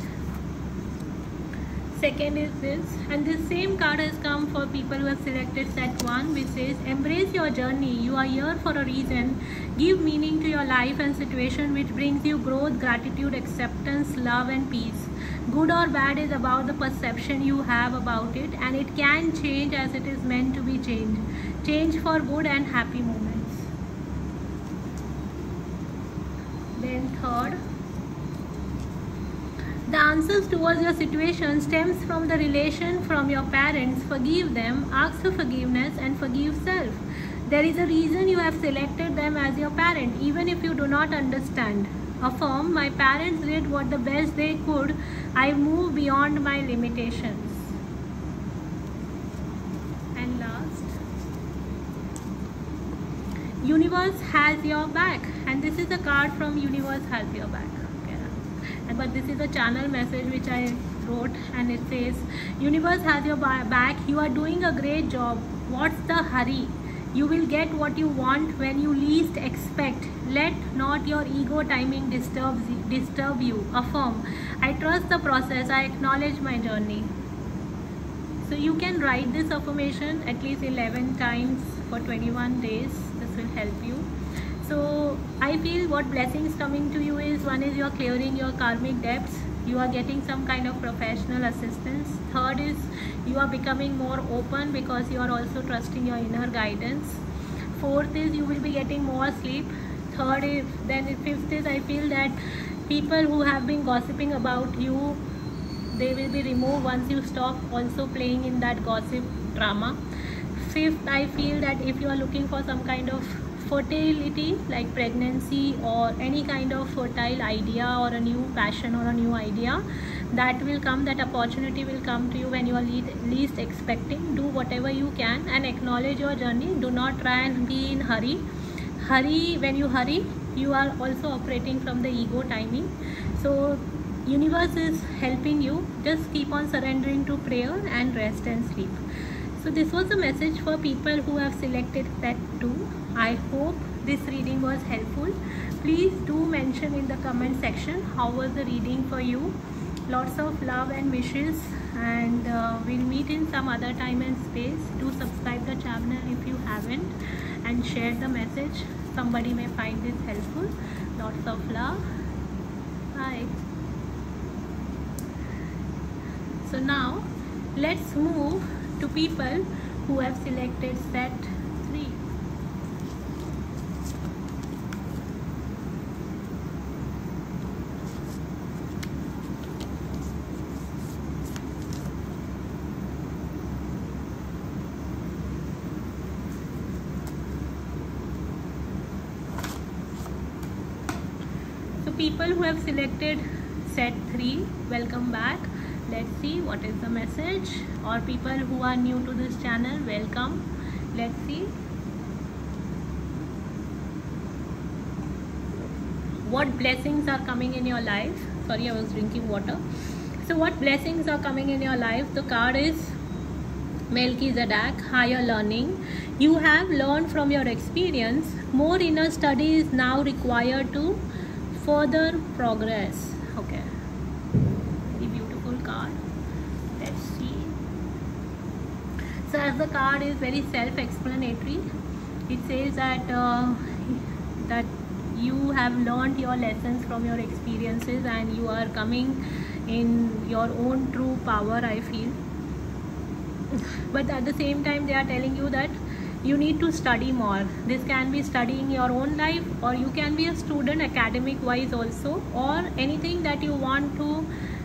Second is this, and this same card has come for people who have selected set one, which says embrace your journey. You are here for a reason. Give meaning to your life and situation which brings you growth, gratitude, acceptance, love and peace. Good or bad is about the perception you have about it, and it can change as it is meant to be changed. Change for good and happy moments. Then third, the answers towards your situation stems from the relation from your parents. Forgive them, ask for forgiveness and forgive self. There is a reason you have selected them as your parent, even if you do not understand. Affirm, my parents did what the best they could. I move beyond my limitations. And last, universe has your back, and this is a card from universe has your back. Okay. And but this is a channel message which I wrote, and it says universe has your back, you are doing a great job, what's the hurry, you will get what you want when you least expect, let not your ego timing disturb disturb you, affirm, I trust the process, I acknowledge my journey. So you can write this affirmation at least eleven times for twenty-one days. This will help you. So I feel what blessings coming to you is, one is you are clearing your karmic debts, you are getting some kind of professional assistance. Third is you are becoming more open because you are also trusting your inner guidance. Fourth is you will be getting more sleep. Third is, then fifth is I feel that people who have been gossiping about you, they will be removed once you stop also playing in that gossip drama. Fifth, I feel that if you are looking for some kind of fertility like pregnancy or any kind of fertile idea or a new passion or a new idea, that will come, that opportunity will come to you when you are least expecting. Do whatever you can and acknowledge your journey. Do not try and be in hurry. Hurry, when you hurry, you are also operating from the ego timing. So universe is helping you. Just keep on surrendering to prayer and rest and sleep. So this was a message for people who have selected set two. I hope this reading was helpful. Please do mention in the comment section how was the reading for you. Lots of love and wishes, and uh, we'll meet in some other time and space. Do subscribe the channel if you haven't, and share the message. Somebody may find this helpful. Lots of love. Bye. So now let's move to people who have selected set three. So people who have selected set three, welcome back. Let's see what is the message. Or people who are new to this channel, welcome. Let's see what blessings are coming in your life. Sorry, I was drinking water. So what blessings are coming in your life? The card is Melchizedek, higher learning. You have learned from your experience. More inner study is now required to further progress. Okay. Card. Let's see. So as the card is very self-explanatory, it says that uh, that you have learned your lessons from your experiences and you are coming in your own true power, I feel. But at the same time they are telling you that you need to study more. This can be studying your own life, or you can be a student academic wise also, or anything that you want to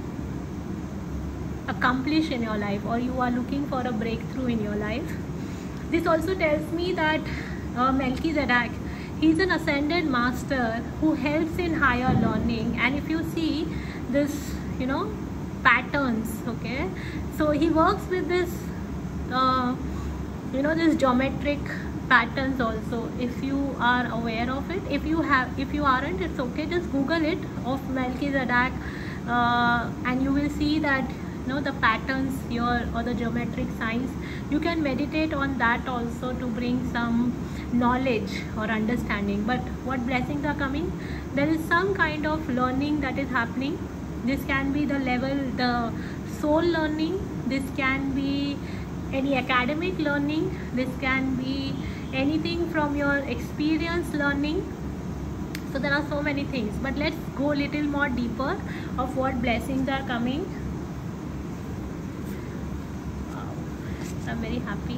accomplish in your life, or you are looking for a breakthrough in your life. This also tells me that uh, Melchizedek, he's an ascended master who helps in higher learning. And if you see this, you know, patterns, okay, so he works with this uh, you know, this geometric patterns also. If you are aware of it, if you have, if you aren't, it's okay, just Google it of Melchizedek uh, and you will see that, you know, the patterns here or the geometric signs. You can meditate on that also to bring some knowledge or understanding. But what blessings are coming? There is some kind of learning that is happening. This can be the level, the soul learning. This can be any academic learning. This can be anything from your experience learning. So there are so many things, but let's go a little more deeper of what blessings are coming. I'm very happy.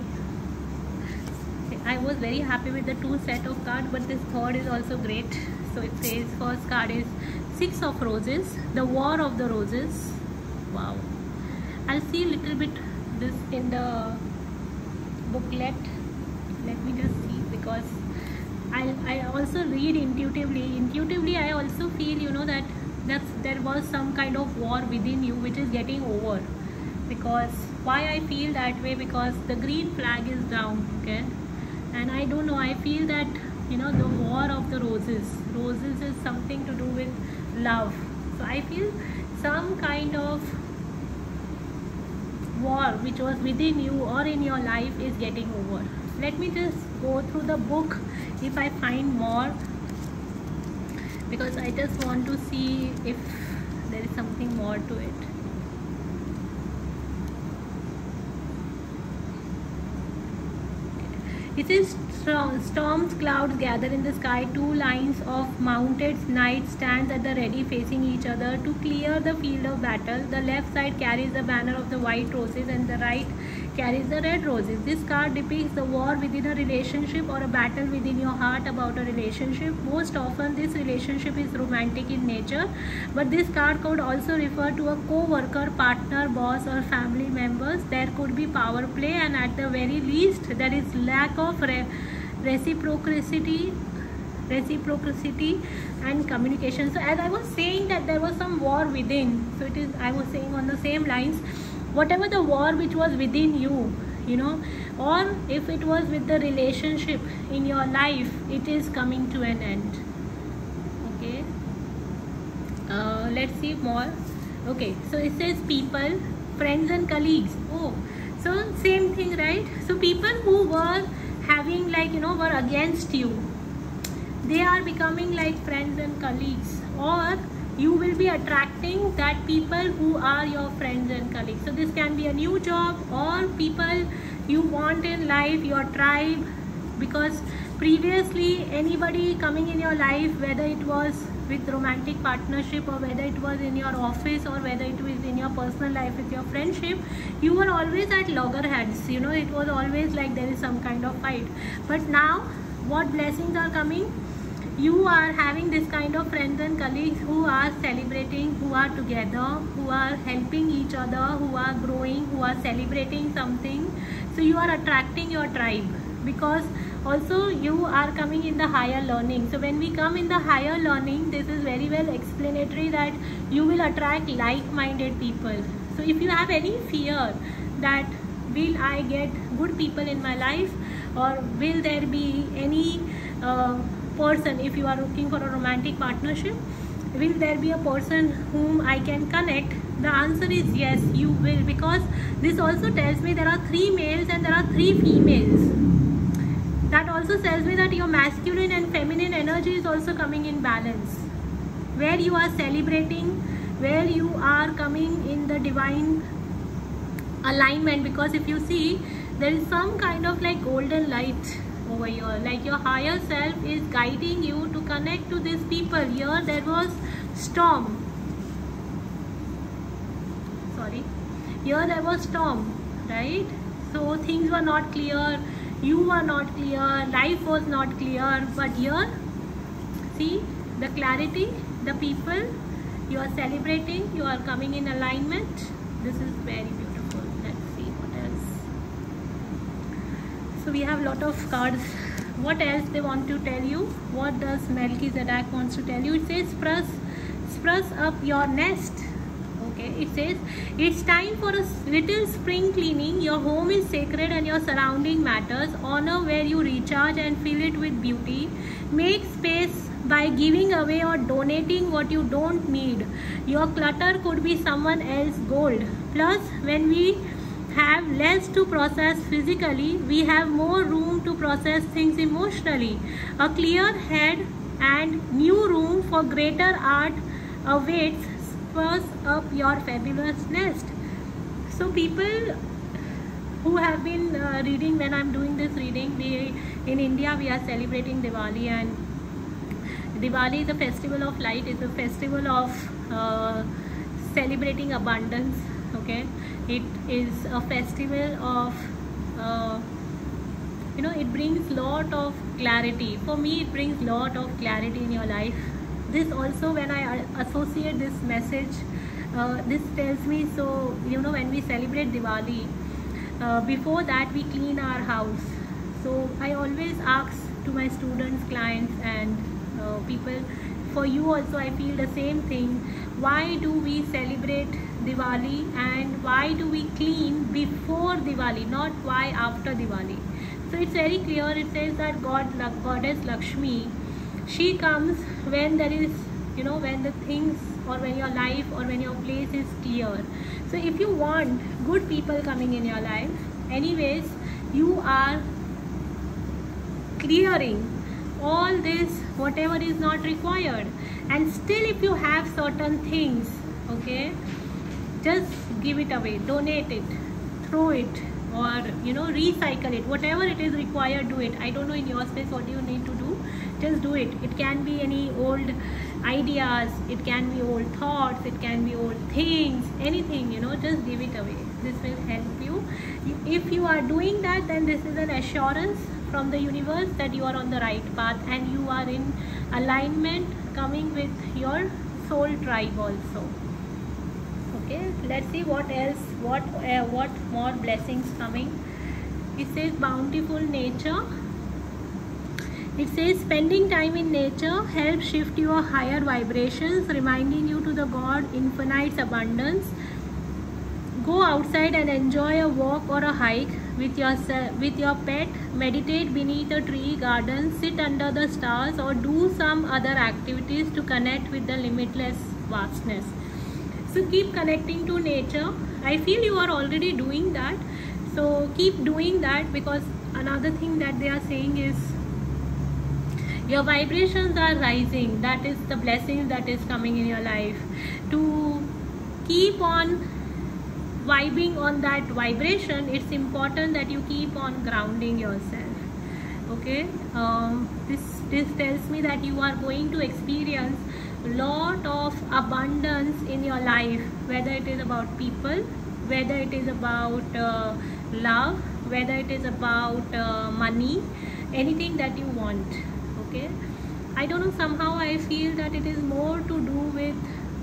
I was very happy with the two set of cards, but this third is also great. So it says first card is Six of Roses, the War of the Roses. Wow. I'll see a little bit this in the booklet. Let me just see, because I I also read intuitively. Intuitively, I also feel, you know, that that's, there was some kind of war within you which is getting over. Because why I feel that way? Because the green flag is down, okay, and I don't know, I feel that you know, the war of the roses. Roses is something to do with love. So I feel some kind of war which was within you or in your life is getting over. Let me just go through the book if I find more, because I just want to see if there is something more to it. It is storms, clouds gather in the sky. Two lines of mounted knights stands at the ready, facing each other to clear the field of battle. The left side carries the banner of the white roses and the right carries the red roses. This card depicts the war within a relationship or a battle within your heart about a relationship. Most often this relationship is romantic in nature, but this card could also refer to a co-worker, partner, boss or family members. There could be power play, and at the very least there is lack of re reciprocity reciprocity and communication. So as I was saying that there was some war within, so it is, I was saying on the same lines, whatever the war which was within you, you know, or if it was with the relationship in your life, it is coming to an end. Okay, uh, let's see more. Okay, so it says people, friends and colleagues. Oh, so same thing, right? So people who were having, like, you know, were against you, they are becoming like friends and colleagues, or you will be attracting that people who are your friends and colleagues. So this can be a new job or people you want in life, your tribe, because previously anybody coming in your life, whether it was with romantic partnership or whether it was in your office or whether it was in your personal life with your friendship, you were always at loggerheads, you know, it was always like there is some kind of fight. But now what blessings are coming? You are having this kind of friends and colleagues who are celebrating, who are together, who are helping each other, who are growing, who are celebrating something. So you are attracting your tribe, because also you are coming in the higher learning. So when we come in the higher learning, this is very well explanatory that you will attract like-minded people. So if you have any fear that will I get good people in my life, or will there be any uh, person, if you are looking for a romantic partnership, will there be a person whom I can connect? The answer is yes, you will, because this also tells me there are three males and there are three females. That also tells me that your masculine and feminine energy is also coming in balance, where you are celebrating, where you are coming in the divine alignment. Because if you see, there is some kind of like golden light over here, like your higher self is guiding you to connect to these people. Here there was storm, sorry, here there was storm, right? So things were not clear, you were not clear, life was not clear, but here see the clarity, the people you are celebrating, you are coming in alignment. This is very beautiful. Let's see what else. So we have a lot of cards. What else they want to tell you? What does Melchizedek wants to tell you? It says spruce, spruce up your nest. Okay, it says it's time for a little spring cleaning. Your home is sacred and your surrounding matters. Honor where you recharge and fill it with beauty. Make space by giving away or donating what you don't need. Your clutter could be someone else's gold. Plus, when we have less to process physically, we have more room to process things emotionally. A clear head and new room for greater art awaits. Spruce up your fabulous nest. So people who have been uh, reading, when I'm doing this reading, we in India we are celebrating Diwali, and Diwali is a festival of light, it's a festival of uh, celebrating abundance. Okay, it is a festival of uh, you know, it brings lot of clarity. For me, it brings lot of clarity in your life. This also, when I associate this message, uh, this tells me, so you know, when we celebrate Diwali, uh, before that we clean our house. So I always ask to my students, clients and uh, people, for you also I feel the same thing. Why do we celebrate Diwali and why do we clean before Diwali, not why after Diwali? So it's very clear. It says that God, Goddess Lakshmi, she comes when there is, you know, when the things, or when your life, or when your place is clear. So if you want good people coming in your life, anyways, you are clearing all this, whatever is not required. And still, if you have certain things, okay, just give it away, donate it, throw it, or, you know, recycle it. Whatever it is required, do it. I don't know in your space what you need to do, just do it. It can be any old ideas, it can be old thoughts, it can be old things, anything, you know, just give it away. This will help you. If you are doing that, then this is an assurance from the universe that you are on the right path, and you are in alignment, coming with your soul tribe also. Okay, let's see what else, what uh, what more blessings coming. It says bountiful nature. It says spending time in nature helps shift your higher vibrations, reminding you to the God infinite's abundance. Go outside and enjoy a walk or a hike with your with your pet. Meditate beneath a tree garden, sit under the stars, or do some other activities to connect with the limitless vastness. So keep connecting to nature. I feel you are already doing that, so keep doing that, because another thing that they are saying is your vibrations are rising. That is the blessings that is coming in your life. To keep on vibing on that vibration, it's important that you keep on grounding yourself. Okay, um, this this tells me that you are going to experience lot of abundance in your life, whether it is about people, whether it is about uh, love, whether it is about uh, money, anything that you want. Okay, I don't know, somehow I feel that it is more to do with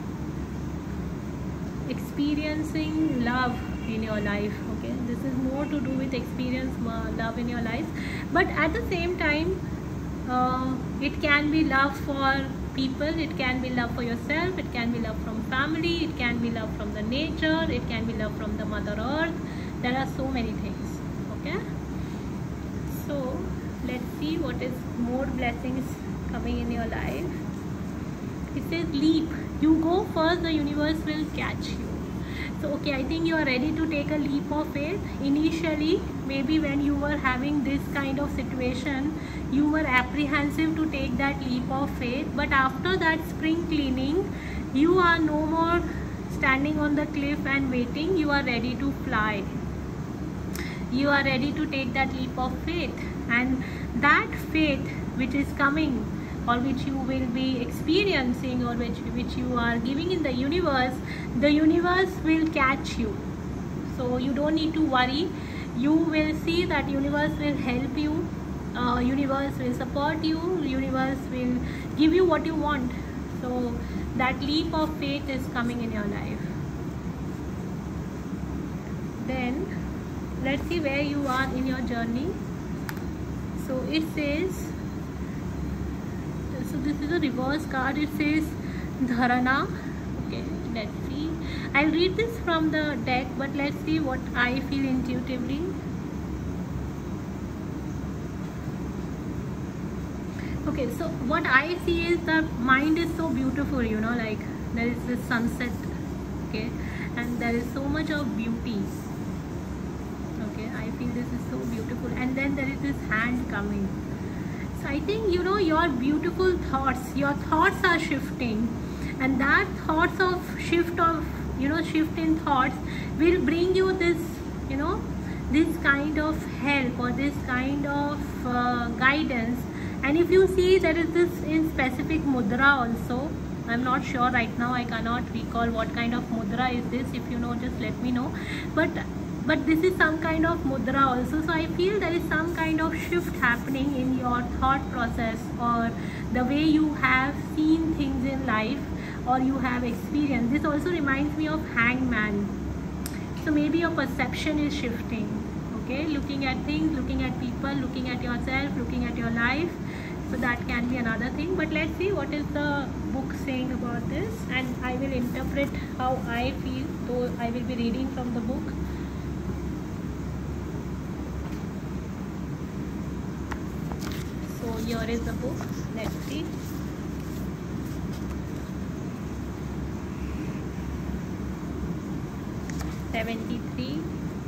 experiencing love in your life. Okay, this is more to do with experience uh, love in your life, but at the same time uh, it can be love for people, it can be love for yourself, it can be love from family, it can be love from the nature, it can be love from the mother earth. There are so many things. Okay, so let's see what is more blessings coming in your life. It says leap. You go first, the universe will catch you. So okay, I think you are ready to take a leap of faith. Initially, maybe when you were having this kind of situation, you were apprehensive to take that leap of faith, but after that spring cleaning, you are no more standing on the cliff and waiting. You are ready to fly. You are ready to take that leap of faith, and that faith which is coming, or which you will be experiencing, or which which you are giving in the universe, the universe will catch you. So you don't need to worry. You will see that universe will help you, uh, universe will support you, universe will give you what you want. So that leap of faith is coming in your life. Then let's see where you are in your journey. So it says, so this is a reverse card. It says Dharana. Okay, let's see. I'll read this from the deck, but let's see what I feel intuitively. Okay, so what I see is the mind is so beautiful, you know, like there is this sunset, okay, and there is so much of beauty. Okay, I feel this is so beautiful, and then there is this hand coming. So I think, you know, your beautiful thoughts, your thoughts are shifting, and that thoughts of shift of, you know, shift in thoughts will bring you this, you know, this kind of help, or this kind of uh, guidance. And if you see, there is this in specific mudra also. I'm not sure right now, I cannot recall what kind of mudra is this. If you know, just let me know. But but this is some kind of mudra also. So I feel there is some kind of shift happening in your thought process, or the way you have seen things in life, or you have experienced. This also reminds me of hangman. So maybe your perception is shifting. Okay, looking at things, looking at people, looking at yourself, looking at your life. So that can be another thing. But let's see what is the book saying about this, and I will interpret how I feel, though I will be reading from the book. here is the book. Let's see. seventy-three.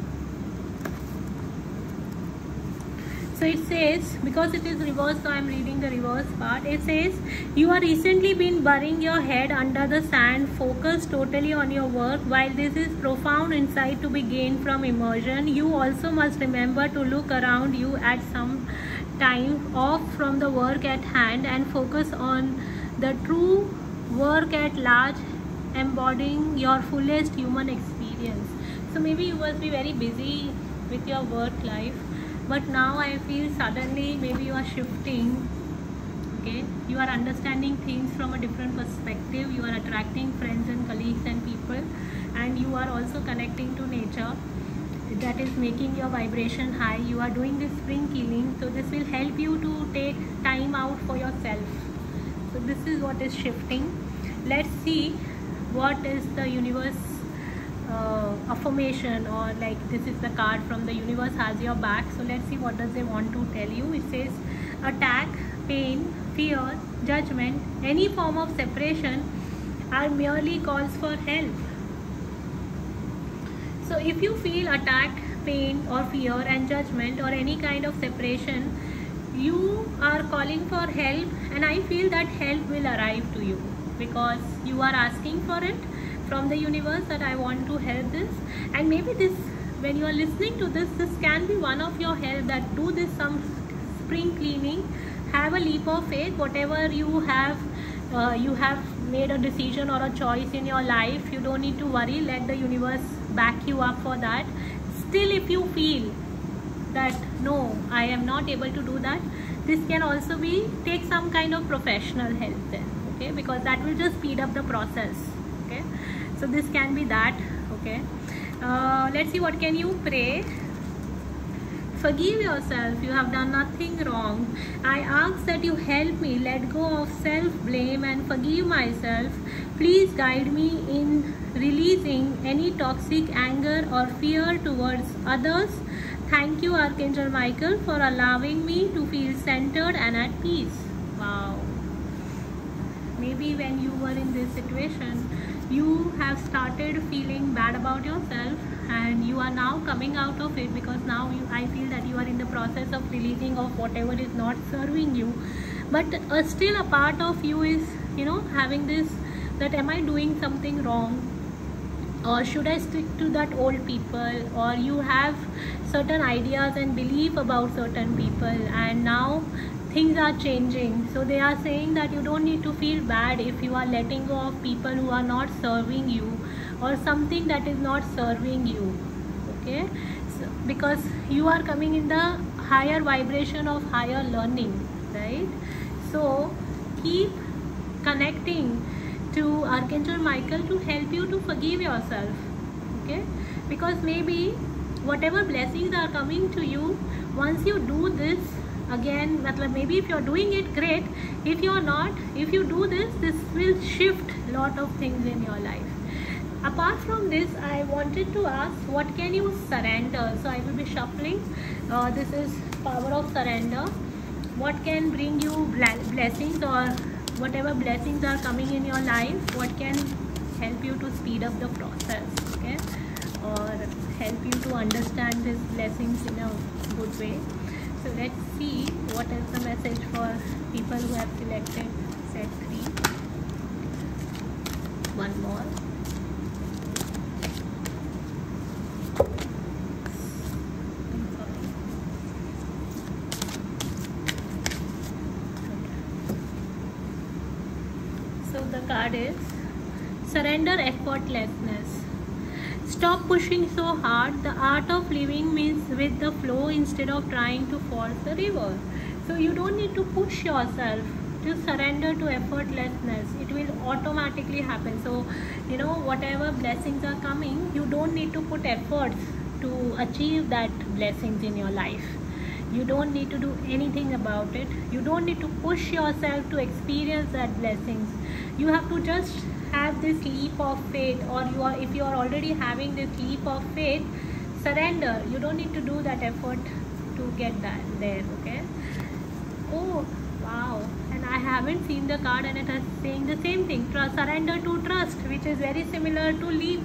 So it says, because it is reverse, so I am reading the reverse part. It says, you are recently been burying your head under the sand, focused totally on your work. While this is profound insight to be gained from immersion, you also must remember to look around you at some time off from the work at hand and focus on the true work at large, embodying your fullest human experience. So maybe you must be very busy with your work life, but now I feel suddenly maybe you are shifting. Okay, you are understanding things from a different perspective. You are attracting friends and colleagues and people, and you are also connecting to nature. That is making your vibration high. You are doing this spring healing, so this will help you to take time out for yourself. So this is what is shifting. Let's see what is the universe uh, affirmation, or like this is the card from the universe has your back. So let's see what does they want to tell you. It says attack, pain, fear, judgment, any form of separation are merely calls for help. So if you feel attacked, pain or fear and judgment or any kind of separation, you are calling for help, and I feel that help will arrive to you because you are asking for it from the universe that I want to help this. And maybe this, when you are listening to this, this can be one of your help, that do this some spring cleaning, have a leap of faith. Whatever you have uh, you have made a decision or a choice in your life, you don't need to worry, let the universe back you up for that. Still, if you feel that no, I am not able to do that, this can also be, take some kind of professional help then, okay, because that will just speed up the process. Okay, so this can be that. Okay, uh, let's see, what can you pray? Forgive yourself, you have done nothing wrong. I ask that you help me let go of self-blame and forgive myself. Please guide me in releasing any toxic anger or fear towards others. Thank you, Archangel Michael, for allowing me to feel centered and at peace. Wow. Maybe when you were in this situation, you have started feeling bad about yourself, and you are now coming out of it, because now you, I feel that you are in the process of releasing of whatever is not serving you. But uh, still a part of you is, you know, having this, that am I doing something wrong, or should I stick to that old people, or you have certain ideas and belief about certain people, and now things are changing. So they are saying that you don't need to feel bad if you are letting go of people who are not serving you, or something that is not serving you. Okay, so because you are coming in the higher vibration of higher learning, right? So keep connecting to Archangel Michael to help you to forgive yourself. Okay, because maybe whatever blessings are coming to you, once you do this again, maybe if you're doing it, great. If you're not, if you do this, this will shift a lot of things in your life. Apart from this, I wanted to ask, what can you surrender? So I will be shuffling. Uh, this is power of surrender. What can bring you blessings, or whatever blessings are coming in your life, what can help you to speed up the process, okay, or help you to understand these blessings in a good way. So let's see what is the message for people who have selected set three. One more. So the card is surrender effortlessness. Stop pushing so hard. The art of living means with the flow instead of trying to force the river. So you don't need to push yourself, to surrender to effortlessness. It will automatically happen. So, you know, whatever blessings are coming, you don't need to put efforts to achieve that blessings in your life. You don't need to do anything about it. You don't need to push yourself to experience that blessings. You have to just have this leap of faith, or you are, if you are already having this leap of faith, surrender. You don't need to do that effort to get that there. Okay. Oh, Wow. And I haven't seen the card, and it is saying the same thing. Trust, surrender to trust, which is very similar to leap.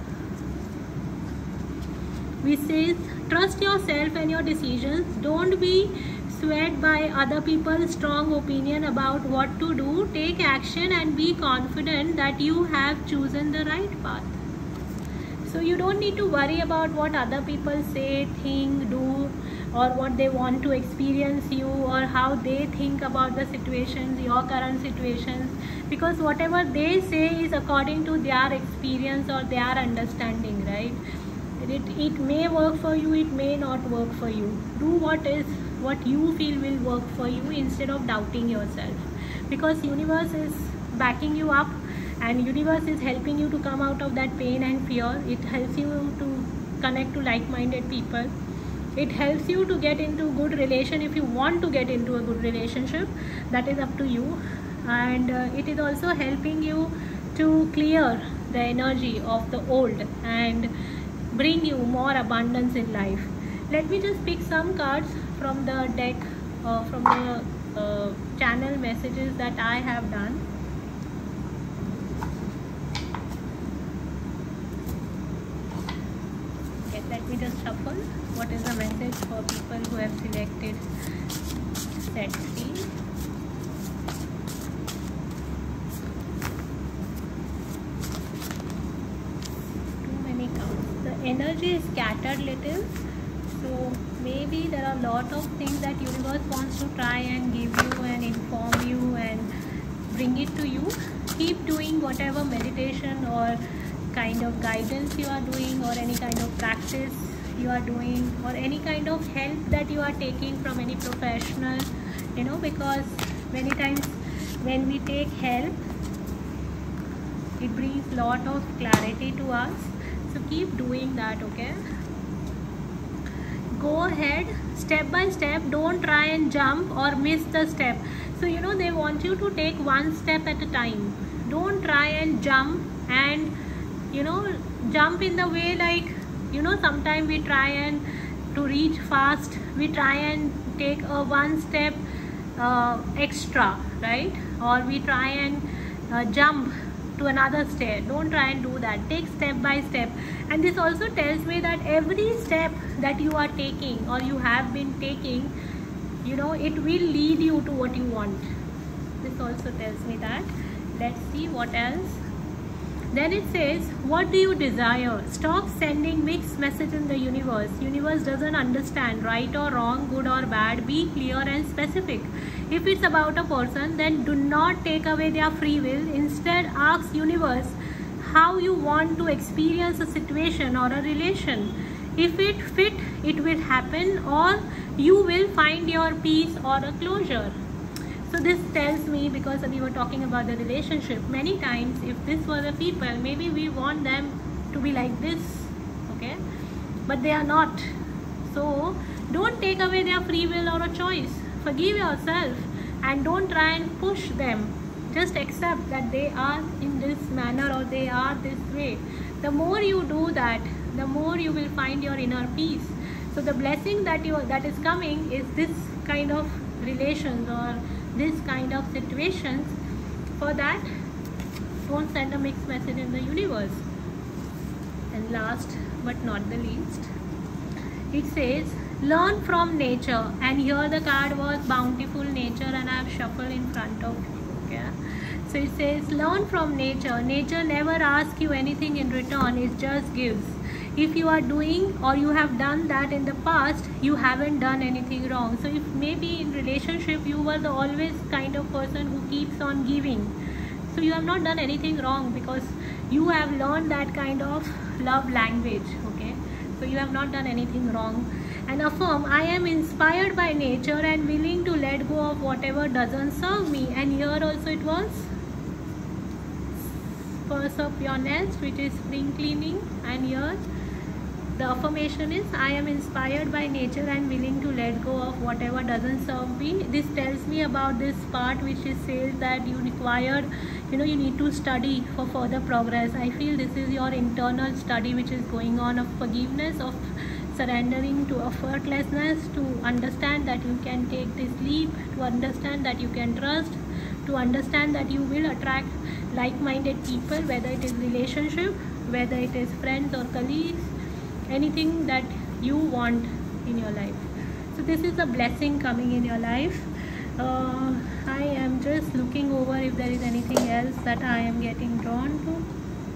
Which says trust yourself and your decisions. Don't be swayed by other people's strong opinion about what to do. Take action and be confident that you have chosen the right path. So you don't need to worry about what other people say, think, do, or what they want to experience you, or how they think about the situations, your current situations, because whatever they say is according to their experience or their understanding, right? It, it may work for you, it may not work for you. Do what is what you feel will work for you instead of doubting yourself, because universe is backing you up, and universe is helping you to come out of that pain and fear. It helps you to connect to like-minded people. It helps you to get into good relation. If you want to get into a good relationship, that is up to you. And uh, it is also helping you to clear the energy of the old and bring you more abundance in life. Let me just pick some cards from the deck, uh, from the uh, channel messages that I have done. Okay, let me just shuffle. What is the message for people who have selected set three? Energy is scattered little, so maybe there are a lot of things that universe wants to try and give you and inform you and bring it to you. Keep doing whatever meditation or kind of guidance you are doing, or any kind of practice you are doing, or any kind of help that you are taking from any professional, you know, because many times when we take help, it brings a lot of clarity to us. So keep doing that, okay? Go ahead, step by step. Don't try and jump or miss the step. So, you know, they want you to take one step at a time. Don't try and jump and, you know, jump in the way, like, you know, sometimes we try and to reach fast, we try and take a one step uh, extra, right? Or we try and uh, jump to another stair. Don't try and do that. Take step by step. And this also tells me that every step that you are taking or you have been taking, you know, it will lead you to what you want. This also tells me that. Let's see what else. Then it says, what do you desire? Stop sending mixed message in the universe. Universe doesn't understand right or wrong, good or bad. Be clear and specific. If it's about a person, then do not take away their free will. Instead, ask universe how you want to experience a situation or a relation. If it fit, it will happen, or you will find your peace or a closure. So this tells me, because we were talking about the relationship, many times if this were the people, maybe we want them to be like this, okay, but they are not. So don't take away their free will or a choice. Forgive yourself and don't try and push them. Just accept that they are in this manner or they are this way. The more you do that, the more you will find your inner peace. So the blessing that you that is coming is this kind of relations or this kind of situations. For that, don't send a mixed message in the universe. And last but not the least, it says, learn from nature. And here the card was bountiful nature, and I have shuffled in front of you. Okay? So it says, learn from nature. Nature never asks you anything in return, it just gives. If you are doing or you have done that in the past, you haven't done anything wrong. So if maybe in relationship you were the always kind of person who keeps on giving, so you have not done anything wrong, because you have learned that kind of love language, okay? So you have not done anything wrong. And affirm, I am inspired by nature and willing to let go of whatever doesn't serve me. And here also it was Purse of your nest, which is spring cleaning. And here the affirmation is, I am inspired by nature and willing to let go of whatever doesn't serve me. This tells me about this part which is says that you require, you know, you need to study for further progress. I feel this is your internal study which is going on, of forgiveness, of surrendering to effortlessness, to understand that you can take this leap, to understand that you can trust, to understand that you will attract like-minded people, whether it is relationship, whether it is friends or colleagues, anything that you want in your life. So this is a blessing coming in your life. uh, I am just looking over if there is anything else that I am getting drawn to.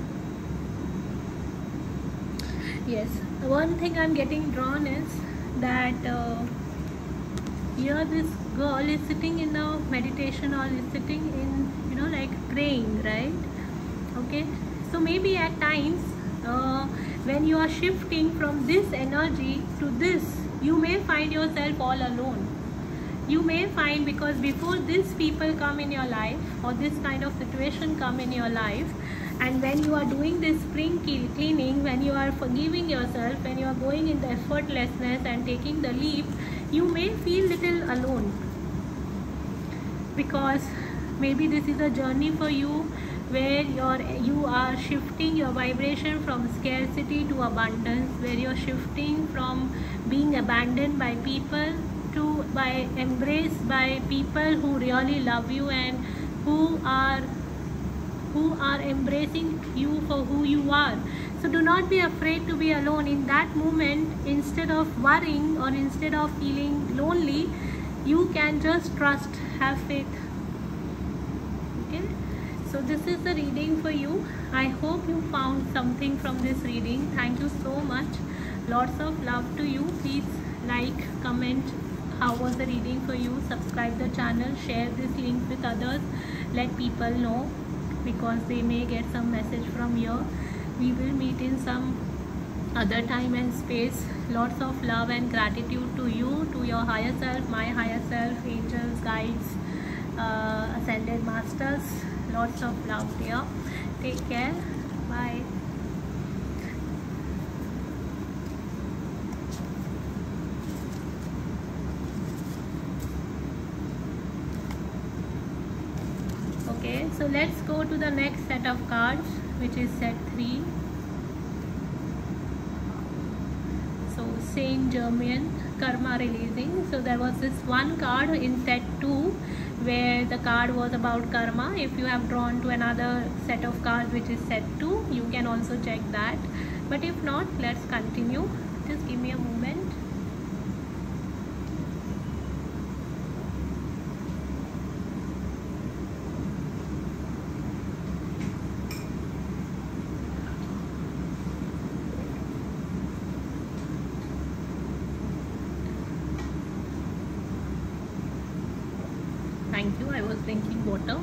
Yes, one thing I'm getting drawn is that uh, here this girl is sitting in a meditation or is sitting in, you know, like praying, right? Okay, so maybe at times uh, when you are shifting from this energy to this, you may find yourself all alone. You may find, because before these people come in your life or this kind of situation come in your life, and when you are doing this spring cleaning, when you are forgiving yourself, when you are going in the effortlessness and taking the leap, you may feel little alone, because maybe this is a journey for you where you're you are shifting your vibration from scarcity to abundance, where you're shifting from being abandoned by people to by embraced by people who really love you and who are who are embracing you for who you are. So do not be afraid to be alone in that moment. Instead of worrying or instead of feeling lonely, you can just trust, have faith. Okay, so this is the reading for you. I hope you found something from this reading. Thank you so much. Lots of love to you. Please like, comment how was the reading for you. Subscribe the channel, share this link with others, let people know, because they may get some message from here. We will meet in some other time and space. Lots of love and gratitude to you, to your higher self, my higher self, angels, guides, uh, ascended masters. Lots of love dear. Take care. Bye. Okay, so let's go to the next set of cards, which is set three. So Saint Germain, karma releasing. So there was this one card in set two where the card was about karma. If you have drawn to another set of cards which is set two, you can also check that. But if not, let's continue. Just give me a moment. Thank you, I was drinking water.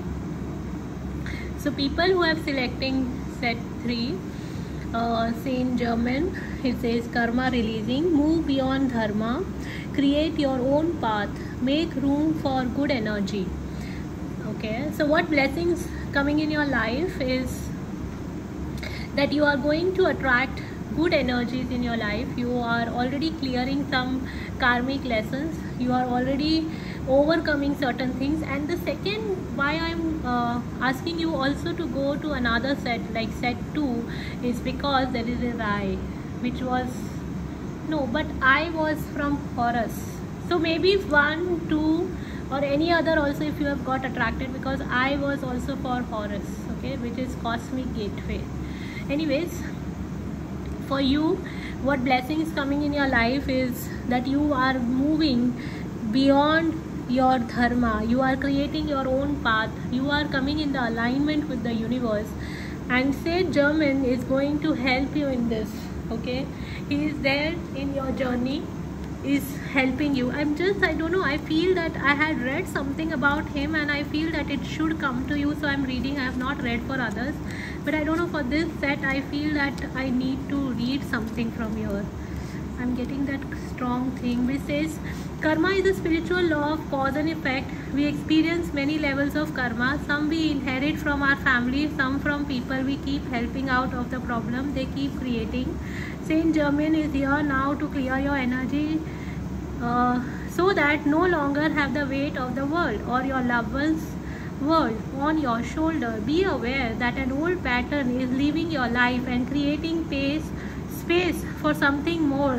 So people who have selecting set three, uh, Saint Germain, it says karma releasing, move beyond dharma, create your own path, make room for good energy. Okay, so what blessings coming in your life is that you are going to attract good energies in your life. You are already clearing some karmic lessons. You are already overcoming certain things. And the second, why I'm uh, asking you also to go to another set like set two, is because there is a Rai, which was no but I was from Horus. So maybe one, two or any other also if you have got attracted, because I was also for Horus, okay, which is cosmic gateway. Anyways, for you, what blessings coming in your life is that you are moving beyond your dharma. You are creating your own path. You are coming in the alignment with the universe, and Saint Germain is going to help you in this. Okay, he is there in your journey, is helping you. I'm just, I don't know, I feel that I had read something about him and I feel that it should come to you, so I'm reading. I have not read for others, but I don't know, for this set I feel that I need to read something from here. I'm getting that strong thing which says karma is a spiritual law of cause and effect. We experience many levels of karma. Some we inherit from our family, some from people we keep helping out of the problem they keep creating. Saint Germain is here now to clear your energy uh, so that no longer have the weight of the world or your loved ones' world on your shoulder. Be aware that an old pattern is leaving your life and creating pace, space for something more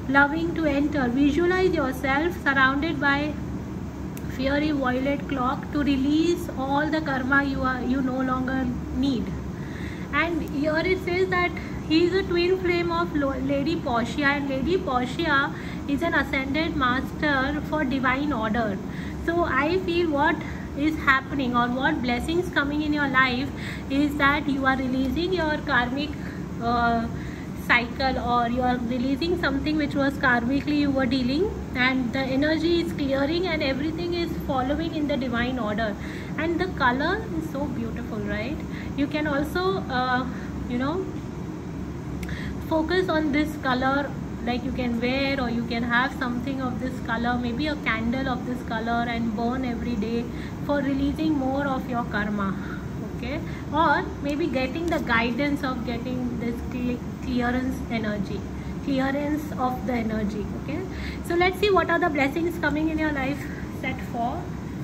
loving to enter. Visualize yourself surrounded by fiery violet clock to release all the karma you are you no longer need. And here it says that he is a twin flame of Lady Portia, and Lady Portia is an ascended master for divine order. So I feel what is happening or what blessings coming in your life is that you are releasing your karmic uh, cycle, or you are releasing something which was karmically you were dealing, and the energy is clearing and everything is following in the divine order. And the color is so beautiful, right? You can also uh, you know focus on this color, like you can wear, or you can have something of this color, maybe a candle of this color, and burn every day for releasing more of your karma. Okay, or maybe getting the guidance of getting this clearance energy, clearance of the energy. Okay, so let's see what are the blessings coming in your life. Set for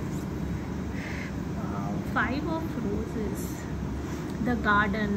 wow, five of roses, the garden.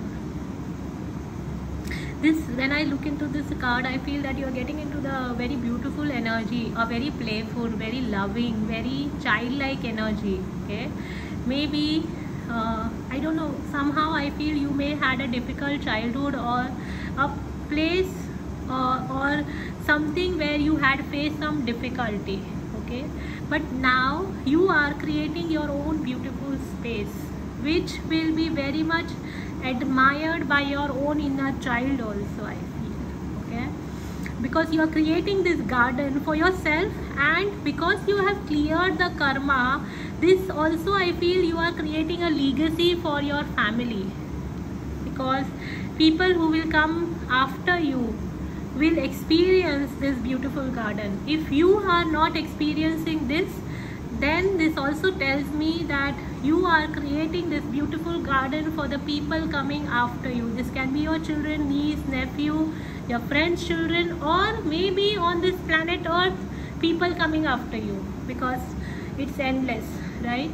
This, when I look into this card, I feel that you are getting into the very beautiful energy, a very playful, very loving, very childlike energy. Okay, maybe uh, I don't know, somehow I feel you may had a difficult childhood, or a place uh, or something where you had faced some difficulty. Okay, but now you are creating your own beautiful space, which will be very much admired by your own inner child also, I feel. Okay, because you are creating this garden for yourself, and because you have cleared the karma, this also I feel you are creating a legacy for your family, because people who will come after you will experience this beautiful garden. If you are not experiencing this, then this also tells me that you are creating this beautiful garden for the people coming after you. This can be your children, niece, nephew, your friends' children, or maybe on this planet Earth, people coming after you, because it's endless, right?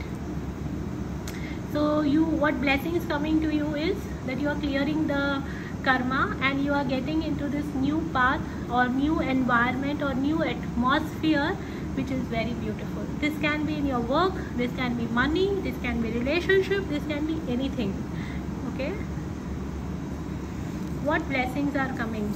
So you, what blessings coming to you is that you are clearing the karma, and you are getting into this new path or new environment or new atmosphere, which is very beautiful. This can be in your work, this can be money, this can be relationship, this can be anything. Okay, what blessings are coming?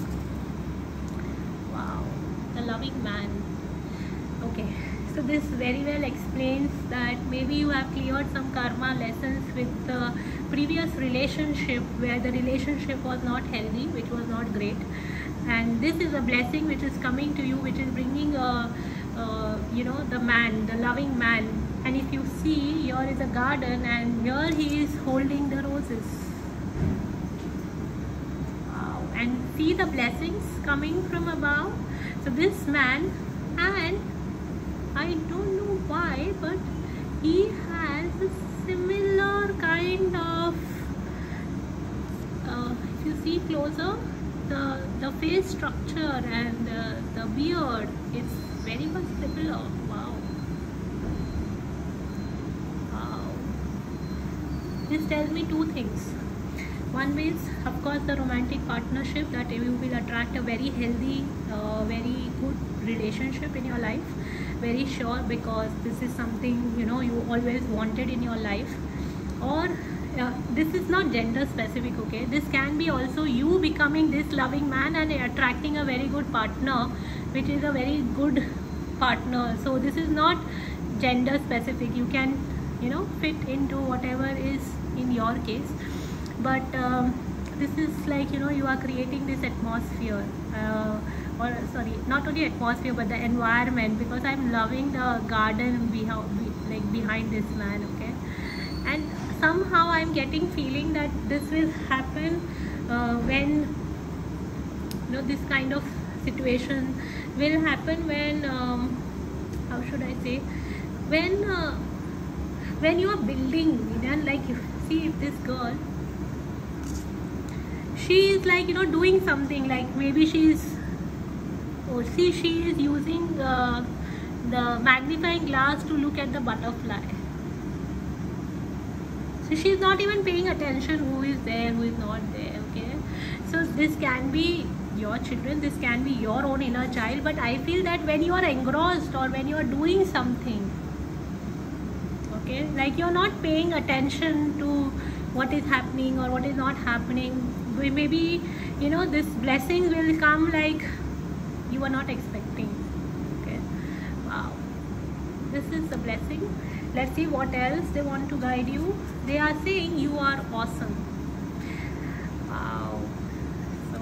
Wow, the loving man. Okay, so this very well explains that maybe you have cleared some karma lessons with the previous relationship, where the relationship was not healthy, which was not great, and this is a blessing which is coming to you, which is bringing a Uh, you know, the man, the loving man. And if you see, here is a garden, and here he is holding the roses. Wow, and see the blessings coming from above. So this man, and I don't know why, but he has a similar kind of uh, if you see closer, the the face structure and uh, the beard, it's very much similar. Wow. Wow. This tells me two things. One is, of course, the romantic partnership, that you will attract a very healthy, uh, very good relationship in your life. Very sure, because this is something, you know, you always wanted in your life. Or uh, this is not gender specific. Okay, this can be also you becoming this loving man and attracting a very good partner, which is a very good partner. So this is not gender specific. You can, you know, fit into whatever is in your case. But um, this is like, you know, you are creating this atmosphere, uh, or sorry, not only atmosphere but the environment, because I'm loving the garden behind, like behind this man. Okay, and somehow I'm getting feeling that this will happen uh, when, you know, this kind of situation will happen when um, how should I say, when uh, when you are building, and like, you see, if this girl, she is like, you know, doing something, like maybe she is, or see, she is using uh, the magnifying glass to look at the butterfly. So she is not even paying attention who is there, who is not there. Okay, so this can be your children, this can be your own inner child, but I feel that when you are engrossed or when you are doing something, okay, like you're not paying attention to what is happening or what is not happening, maybe, you know, this blessing will come like you were not expecting. Okay, wow, this is the blessing. Let's see what else they want to guide you. They are saying you are awesome. Wow. So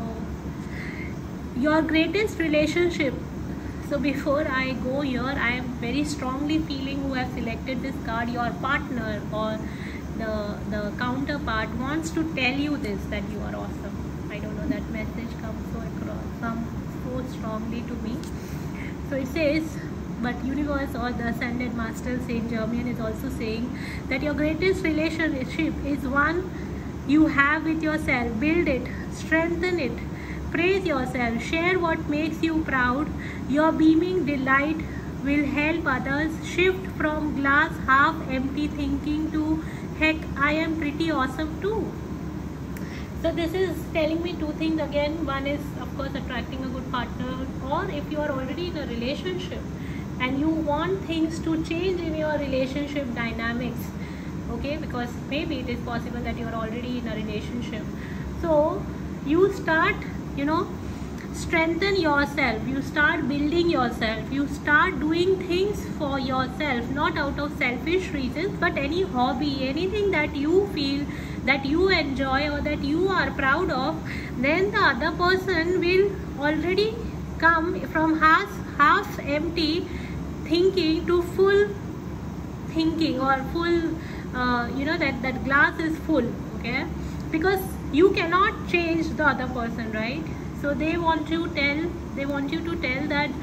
your greatest relationship. So before I go here, I am very strongly feeling who have selected this card, your partner or the the counterpart wants to tell you this, that you are awesome. I don't know, that message comes so across, comes so strongly to me. So it says, but universe or the ascended master Saint Germain is also saying that your greatest relationship is one you have with yourself. Build it, strengthen it, praise yourself, share what makes you proud. Your beaming delight will help others shift from glass half empty thinking to, heck, I am pretty awesome too. So this is telling me two things again. One is, of course, attracting a good partner, or if you are already in a relationship and you want things to change in your relationship dynamics, okay, because maybe it is possible that you are already in a relationship. So you start, you know, strengthen yourself, you start building yourself, you start doing things for yourself, not out of selfish reasons, but any hobby, anything that you feel that you enjoy or that you are proud of, then the other person will already come from half half empty thinking to full thinking, or full uh, you know, that that glass is full. Okay, because you cannot change the other person, right? So they want to tell they want you to tell that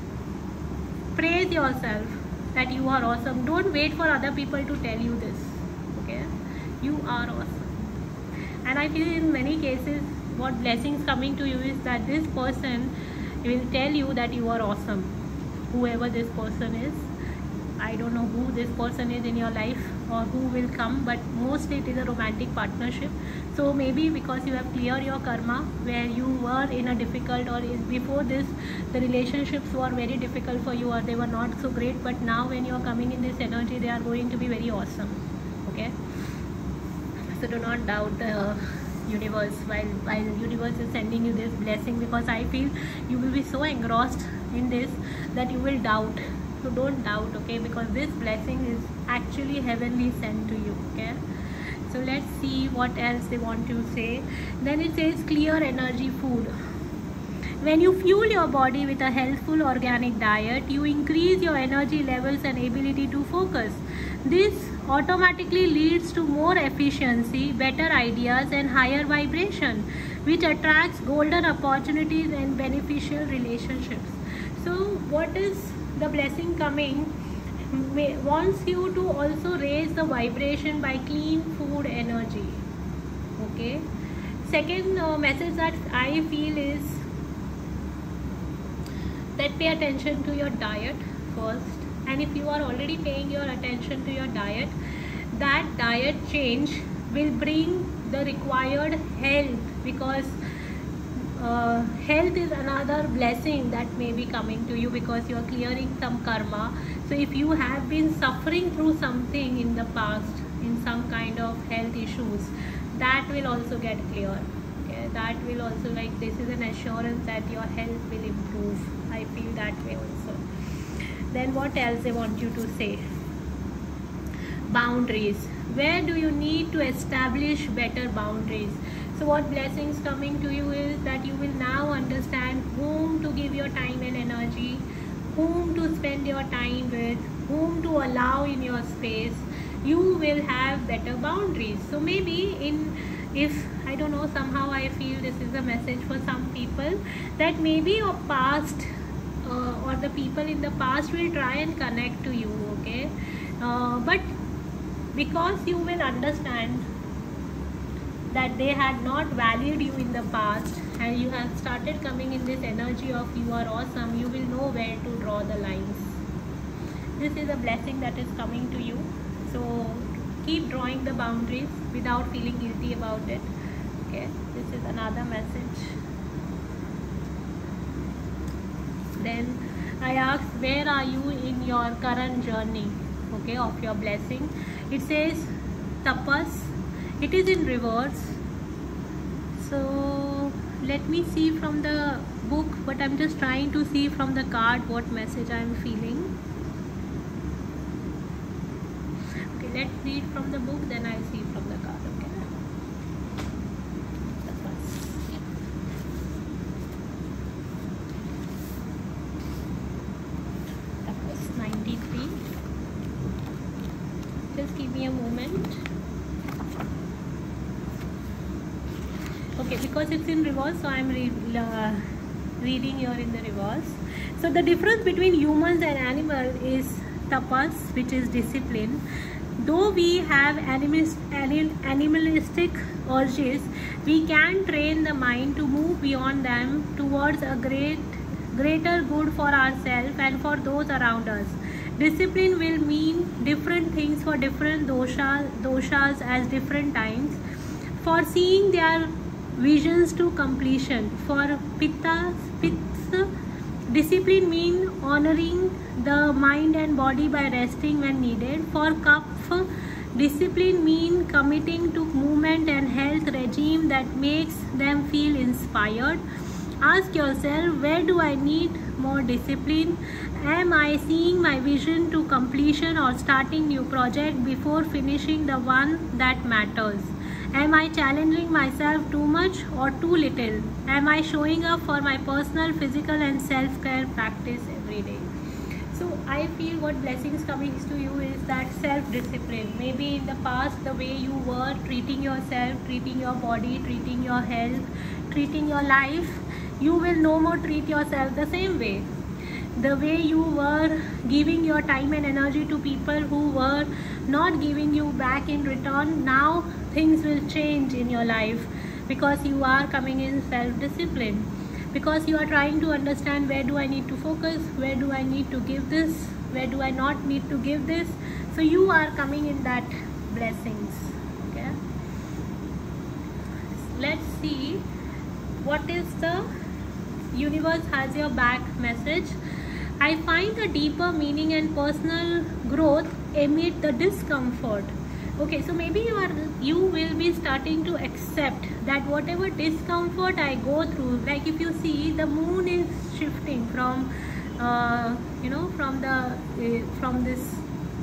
praise yourself, that you are awesome. Don't wait for other people to tell you this. Okay, you are awesome. And I feel in many cases what blessings coming to you is that this person will tell you that you are awesome, whoever this person is. I don't know who this person is in your life or who will come, but mostly it is a romantic partnership. So maybe because you have cleared your karma where you were in a difficult, or before this the relationships were very difficult for you or they were not so great, but now when you are coming in this energy, they are going to be very awesome. Okay, so do not doubt the universe while while universe is sending you this blessing, because I feel you will be so engrossed in this that you will doubt. So don't doubt, okay, because this blessing is actually heavenly sent to you. Okay, so let's see what else they want to say. Then it says clear energy food. When you fuel your body with a healthful organic diet, you increase your energy levels and ability to focus. This automatically leads to more efficiency, better ideas and higher vibration, which attracts golden opportunities and beneficial relationships. So what is the blessing coming? Wants you to also raise the vibration by clean food energy. Okay, second uh, message that I feel is that pay attention to your diet first, and if you are already paying your attention to your diet, that diet change will bring the required health, because uh, health is another blessing that may be coming to you because you are clearing some karma. So if you have been suffering through something in the past, in some kind of health issues, that will also get clear. Okay, that will also, like, this is an assurance that your health will improve. I feel that way also. Then what else they want you to say? Boundaries. Where do you need to establish better boundaries? So what blessings coming to you is that you will now understand whom to give your time and energy, whom to spend your time with, whom to allow in your space. You will have better boundaries. So maybe in, if I don't know, somehow I feel this is a message for some people, that maybe your past uh, or the people in the past will try and connect to you. Okay, uh, but because you will understand that they had not valued you in the past and you have started coming in this energy of you are awesome, you will know where to draw the lines. This is a blessing that is coming to you. So keep drawing the boundaries without feeling guilty about it. Okay, this is another message. Then I asked, where are you in your current journey, okay, of your blessing? It says tapas. It is in reverse. So let me see from the book, but I'm just trying to see from the card what message I'm feeling. Okay, let's read from the book, then I'll see from the card. Okay. Tapas ninety-three. Just give me a moment. Okay, because it's in reverse, so I'm re uh, reading here in the reverse. So the difference between humans and animals is tapas, which is discipline. Though we have animist, animalistic urges, we can train the mind to move beyond them towards a great, greater good for ourselves and for those around us. Discipline will mean different things for different doshas, doshas at different times. For seeing their visions to completion. For pitta, pitta, discipline means honoring the mind and body by resting when needed. For kapha, discipline means committing to movement and health regime that makes them feel inspired. Ask yourself, where do I need more discipline? Am I seeing my vision to completion or starting new project before finishing the one that matters? Am I challenging myself too much or too little? Am I showing up for my personal, physical and self-care practice every day? So I feel what blessings coming to you is that self-discipline. Maybe in the past, the way you were treating yourself, treating your body, treating your health, treating your life, you will no more treat yourself the same way. The way you were giving your time and energy to people who were not giving you back in return, now things will change in your life because you are coming in self-discipline, because you are trying to understand, where do I need to focus, where do I need to give this, where do I not need to give this. So you are coming in that blessings. Okay, let's see what is the universe has your back message. I find a deeper meaning and personal growth amid the discomfort. Okay, so maybe you are you will be starting to accept that whatever discomfort I go through, like if you see the moon is shifting from uh, you know from the uh, from this,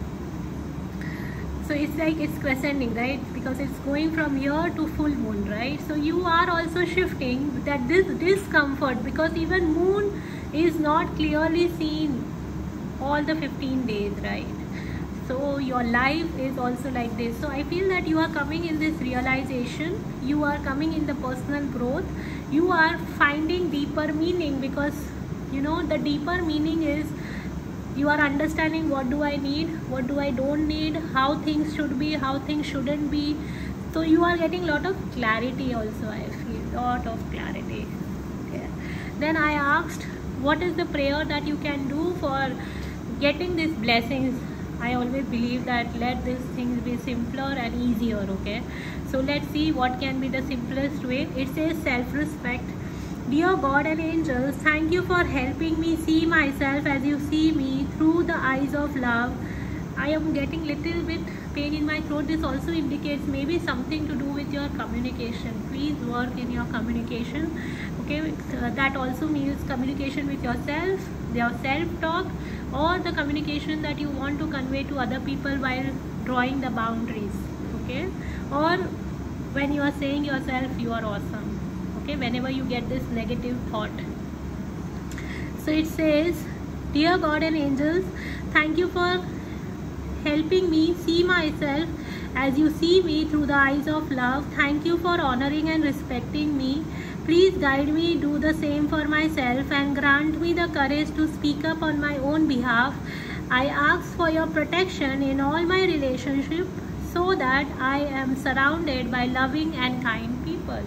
so it's like it's crescenting, right? Because it's going from here to full moon, right? So you are also shifting that this discomfort, because even moon is not clearly seen all the fifteen days, right? So your life is also like this. So I feel that you are coming in this realization, you are coming in the personal growth, you are finding deeper meaning, because you know the deeper meaning is you are understanding what do I need, what do I don't need, how things should be, how things shouldn't be. So you are getting lot of clarity also, I feel, lot of clarity. Okay. Then I asked, what is the prayer that you can do for getting these blessings? I always believe that let these things be simpler and easier. Okay, so let's see what can be the simplest way. It says self-respect. Dear God and angels, thank you for helping me see myself as you see me through the eyes of love. I am getting little bit pain in my throat. This also indicates maybe something to do with your communication. Please work in your communication. Okay, uh, that also means communication with yourself, your self-talk, or the communication that you want to convey to other people while drawing the boundaries. Okay, or when you are saying yourself you are awesome. Okay, whenever you get this negative thought. So it says, dear God and angels, thank you for helping me see myself as you see me through the eyes of love. Thank you for honoring and respecting me. Please guide me, do the same for myself, and grant me the courage to speak up on my own behalf. I ask for your protection in all my relationships so that I am surrounded by loving and kind people.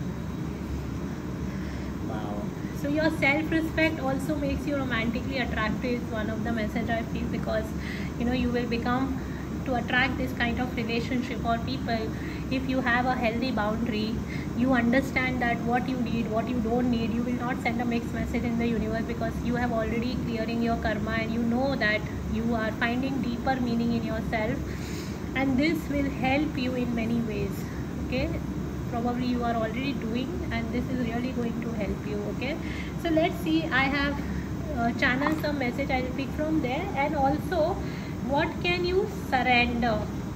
Wow. So your self-respect also makes you romantically attractive is one of the message I feel, because you know you will become to attract this kind of relationship or people if you have a healthy boundary, you understand that what you need, what you don't need, you will not send a mixed message in the universe, because you have already clearing your karma and you know that you are finding deeper meaning in yourself, and this will help you in many ways. Okay, probably you are already doing, and this is really going to help you. Okay, so let's see. I have uh, channeled some message. I will pick from there. And also, what can you surrender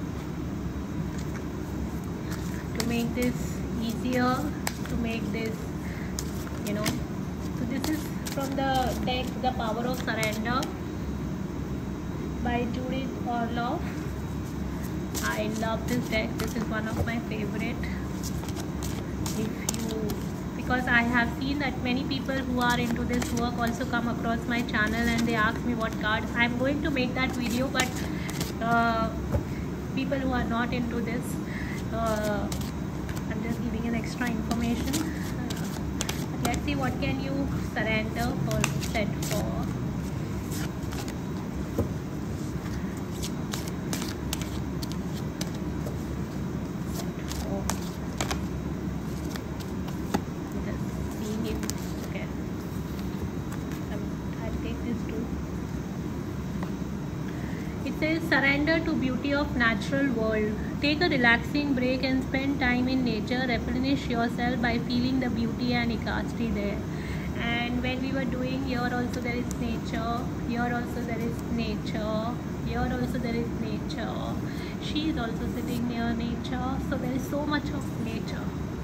to make this easier, to make this, you know. So this is from the deck, The Power of Surrender by Judith Orloff. I love this deck. This is one of my favorite. If you, because I have seen that many people who are into this work also come across my channel and they ask me what cards. I'm going to make that video, but uh, people who are not into this, uh, I'm just giving an extra information. Uh, but let's see, what can you surrender for set four. Says surrender to beauty of natural world. Take a relaxing break and spend time in nature. Replenish yourself by feeling the beauty and ecstasy there. And when we were doing, here also there is nature, here also there is nature, here also there is nature. She is also sitting near nature. So there is so much of nature.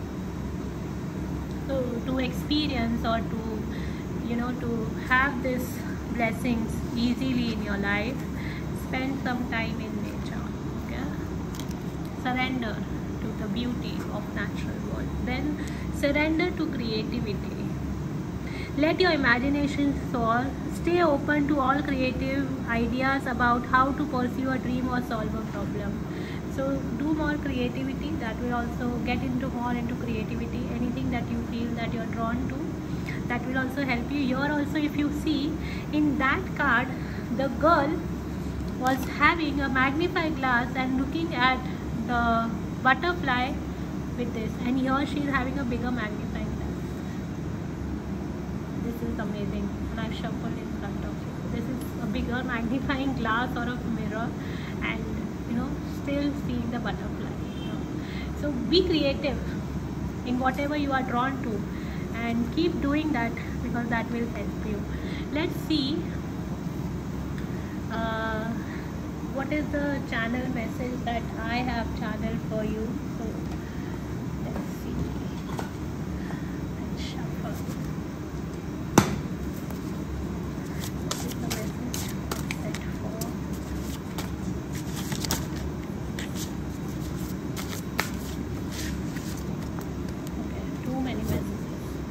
So to experience, or to, you know, to have these blessings easily in your life, spend some time in nature. Okay, surrender to the beauty of natural world. Then surrender to creativity. Let your imagination soar. Stay open to all creative ideas about how to pursue a dream or solve a problem. So do more creativity. That will also get into more into creativity. Anything that you feel that you're drawn to, that will also help you. Here also, if you see in that card, the girl was having a magnifying glass and looking at the butterfly with this, and here she is having a bigger magnifying glass. This is amazing, and I've shuffled in front of you. This is a bigger magnifying glass or a mirror, and you know, still seeing the butterfly. You know? So be creative in whatever you are drawn to, and keep doing that, because that will help you. Let's see. Uh, what is the channel message that I have channeled for you? So let's see. Let's shuffle. What is the message set for? Okay, too many messages.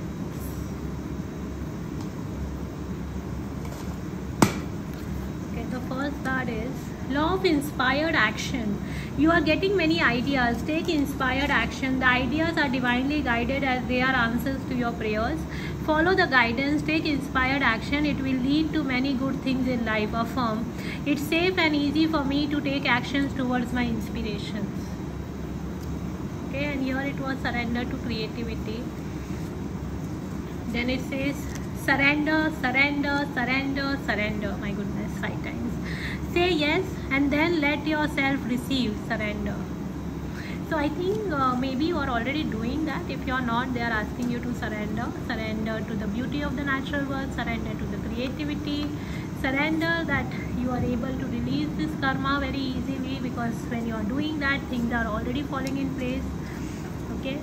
Okay, the first card is Law of Inspired Action. You are getting many ideas. Take inspired action. The ideas are divinely guided, as they are answers to your prayers. Follow the guidance. Take inspired action. It will lead to many good things in life. Affirm. It's safe and easy for me to take actions towards my inspirations. Okay, and here it was surrender to creativity. Then it says surrender, surrender, surrender, surrender. My goodness, five times. Say yes, and then let yourself receive. Surrender. So I think uh, maybe you are already doing that. If you are not, they are asking you to surrender. Surrender to the beauty of the natural world. Surrender to the creativity. Surrender that you are able to release this karma very easily, because when you are doing that, things are already falling in place. Okay.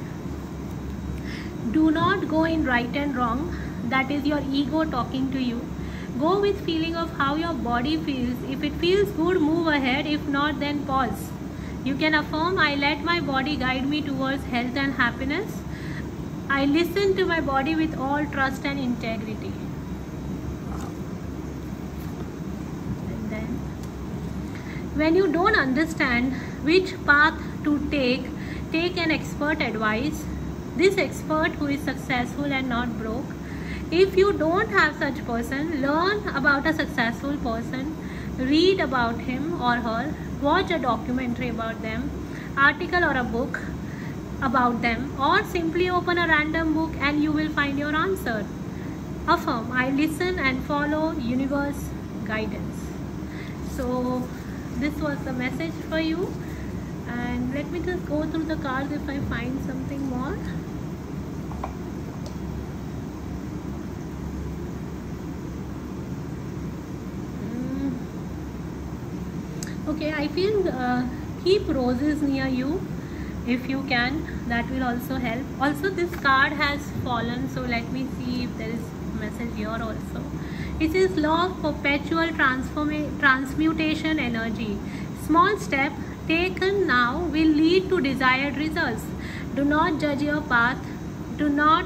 Do not go in right and wrong. That is your ego talking to you. Go with feeling of how your body feels. If it feels good, move ahead. If not, then pause. You can affirm, I let my body guide me towards health and happiness. I listen to my body with all trust and integrity. And then, when you don't understand which path to take, take an expert advice. This expert who is successful and not broke. If you don't have such person, learn about a successful person, read about him or her, watch a documentary about them, article or a book about them, or simply open a random book and you will find your answer. Affirm, I listen and follow universe guidance. So this was the message for you, and let me just go through the cards if I find something more. mm. Okay, I feel uh, keep roses near you if you can. That will also help. Also this card has fallen, so let me see if there is a message here also. It is law of perpetual transformation, transmutation energy. Small step taken now will lead to desired results. Do not judge your path. Do not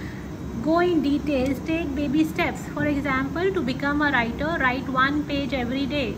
go in details. Take baby steps. For example, to become a writer, write one page every day.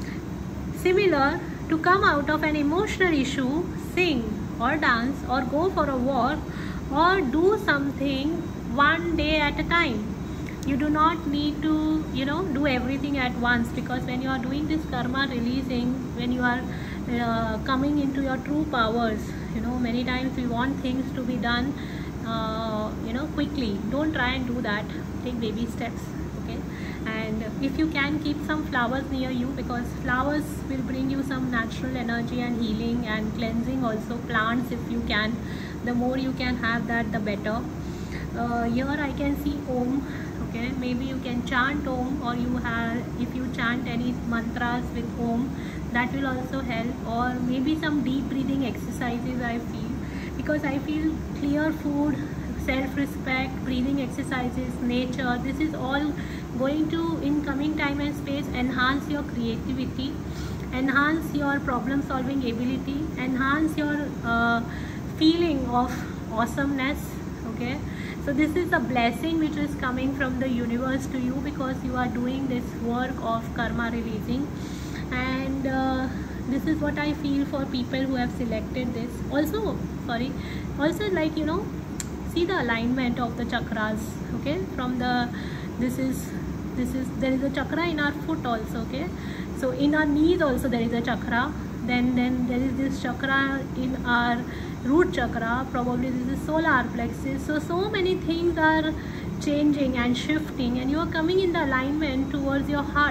Similar, to come out of an emotional issue, sing or dance or go for a walk or do something one day at a time. You do not need to, you know, do everything at once, because when you are doing this karma releasing, when you are uh, coming into your true powers, you know, many times we want things to be done uh, you know, quickly. Don't try and do that. Take baby steps. Okay, and if you can, keep some flowers near you, because flowers will bring you some natural energy and healing and cleansing. Also plants, if you can, the more you can have that, the better. Uh, here I can see Om. Okay, maybe you can chant Om, or you have, if you chant any mantras with Om, that will also help. Or maybe some deep breathing exercises, I feel, because I feel clear food, self-respect, breathing exercises, nature, this is all going to, in coming time and space, enhance your creativity, enhance your problem solving ability, enhance your uh, feeling of awesomeness. Okay, so this is a blessing which is coming from the universe to you, because you are doing this work of karma releasing. And uh, this is what I feel for people who have selected this. Also, sorry, also, like, you know, see the alignment of the chakras. Okay, from the, this is this is there is a chakra in our foot also. Okay, so in our knees also there is a chakra. Then then there is this chakra in our root chakra. Probably this is solar plexus. So so many things are changing and shifting, and you are coming in the alignment towards your heart.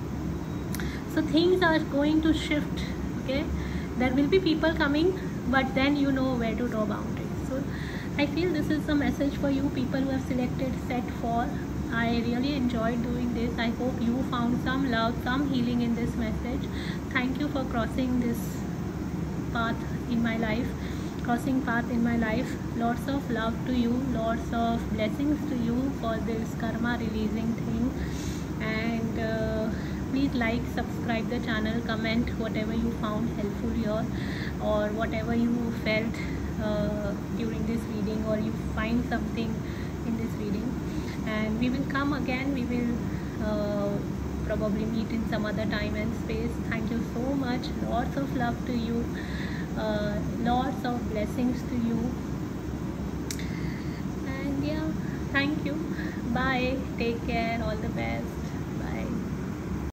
So things are going to shift. Okay, there will be people coming, but then you know where to draw boundaries. So I feel this is the message for you people who have selected set four. I really enjoyed doing this. I hope you found some love, some healing in this message. Thank you for crossing this path in my life, crossing path in my life. Lots of love to you, lots of blessings to you for this karma releasing thing. And uh, please like, subscribe the channel, comment whatever you found helpful here, or whatever you felt uh, during this reading, or you find something in this reading. And we will come again. We will uh, probably meet in some other time and space. Thank you so much. Lots of love to you. Uh, lots of blessings to you. And yeah, thank you. Bye. Take care. All the best.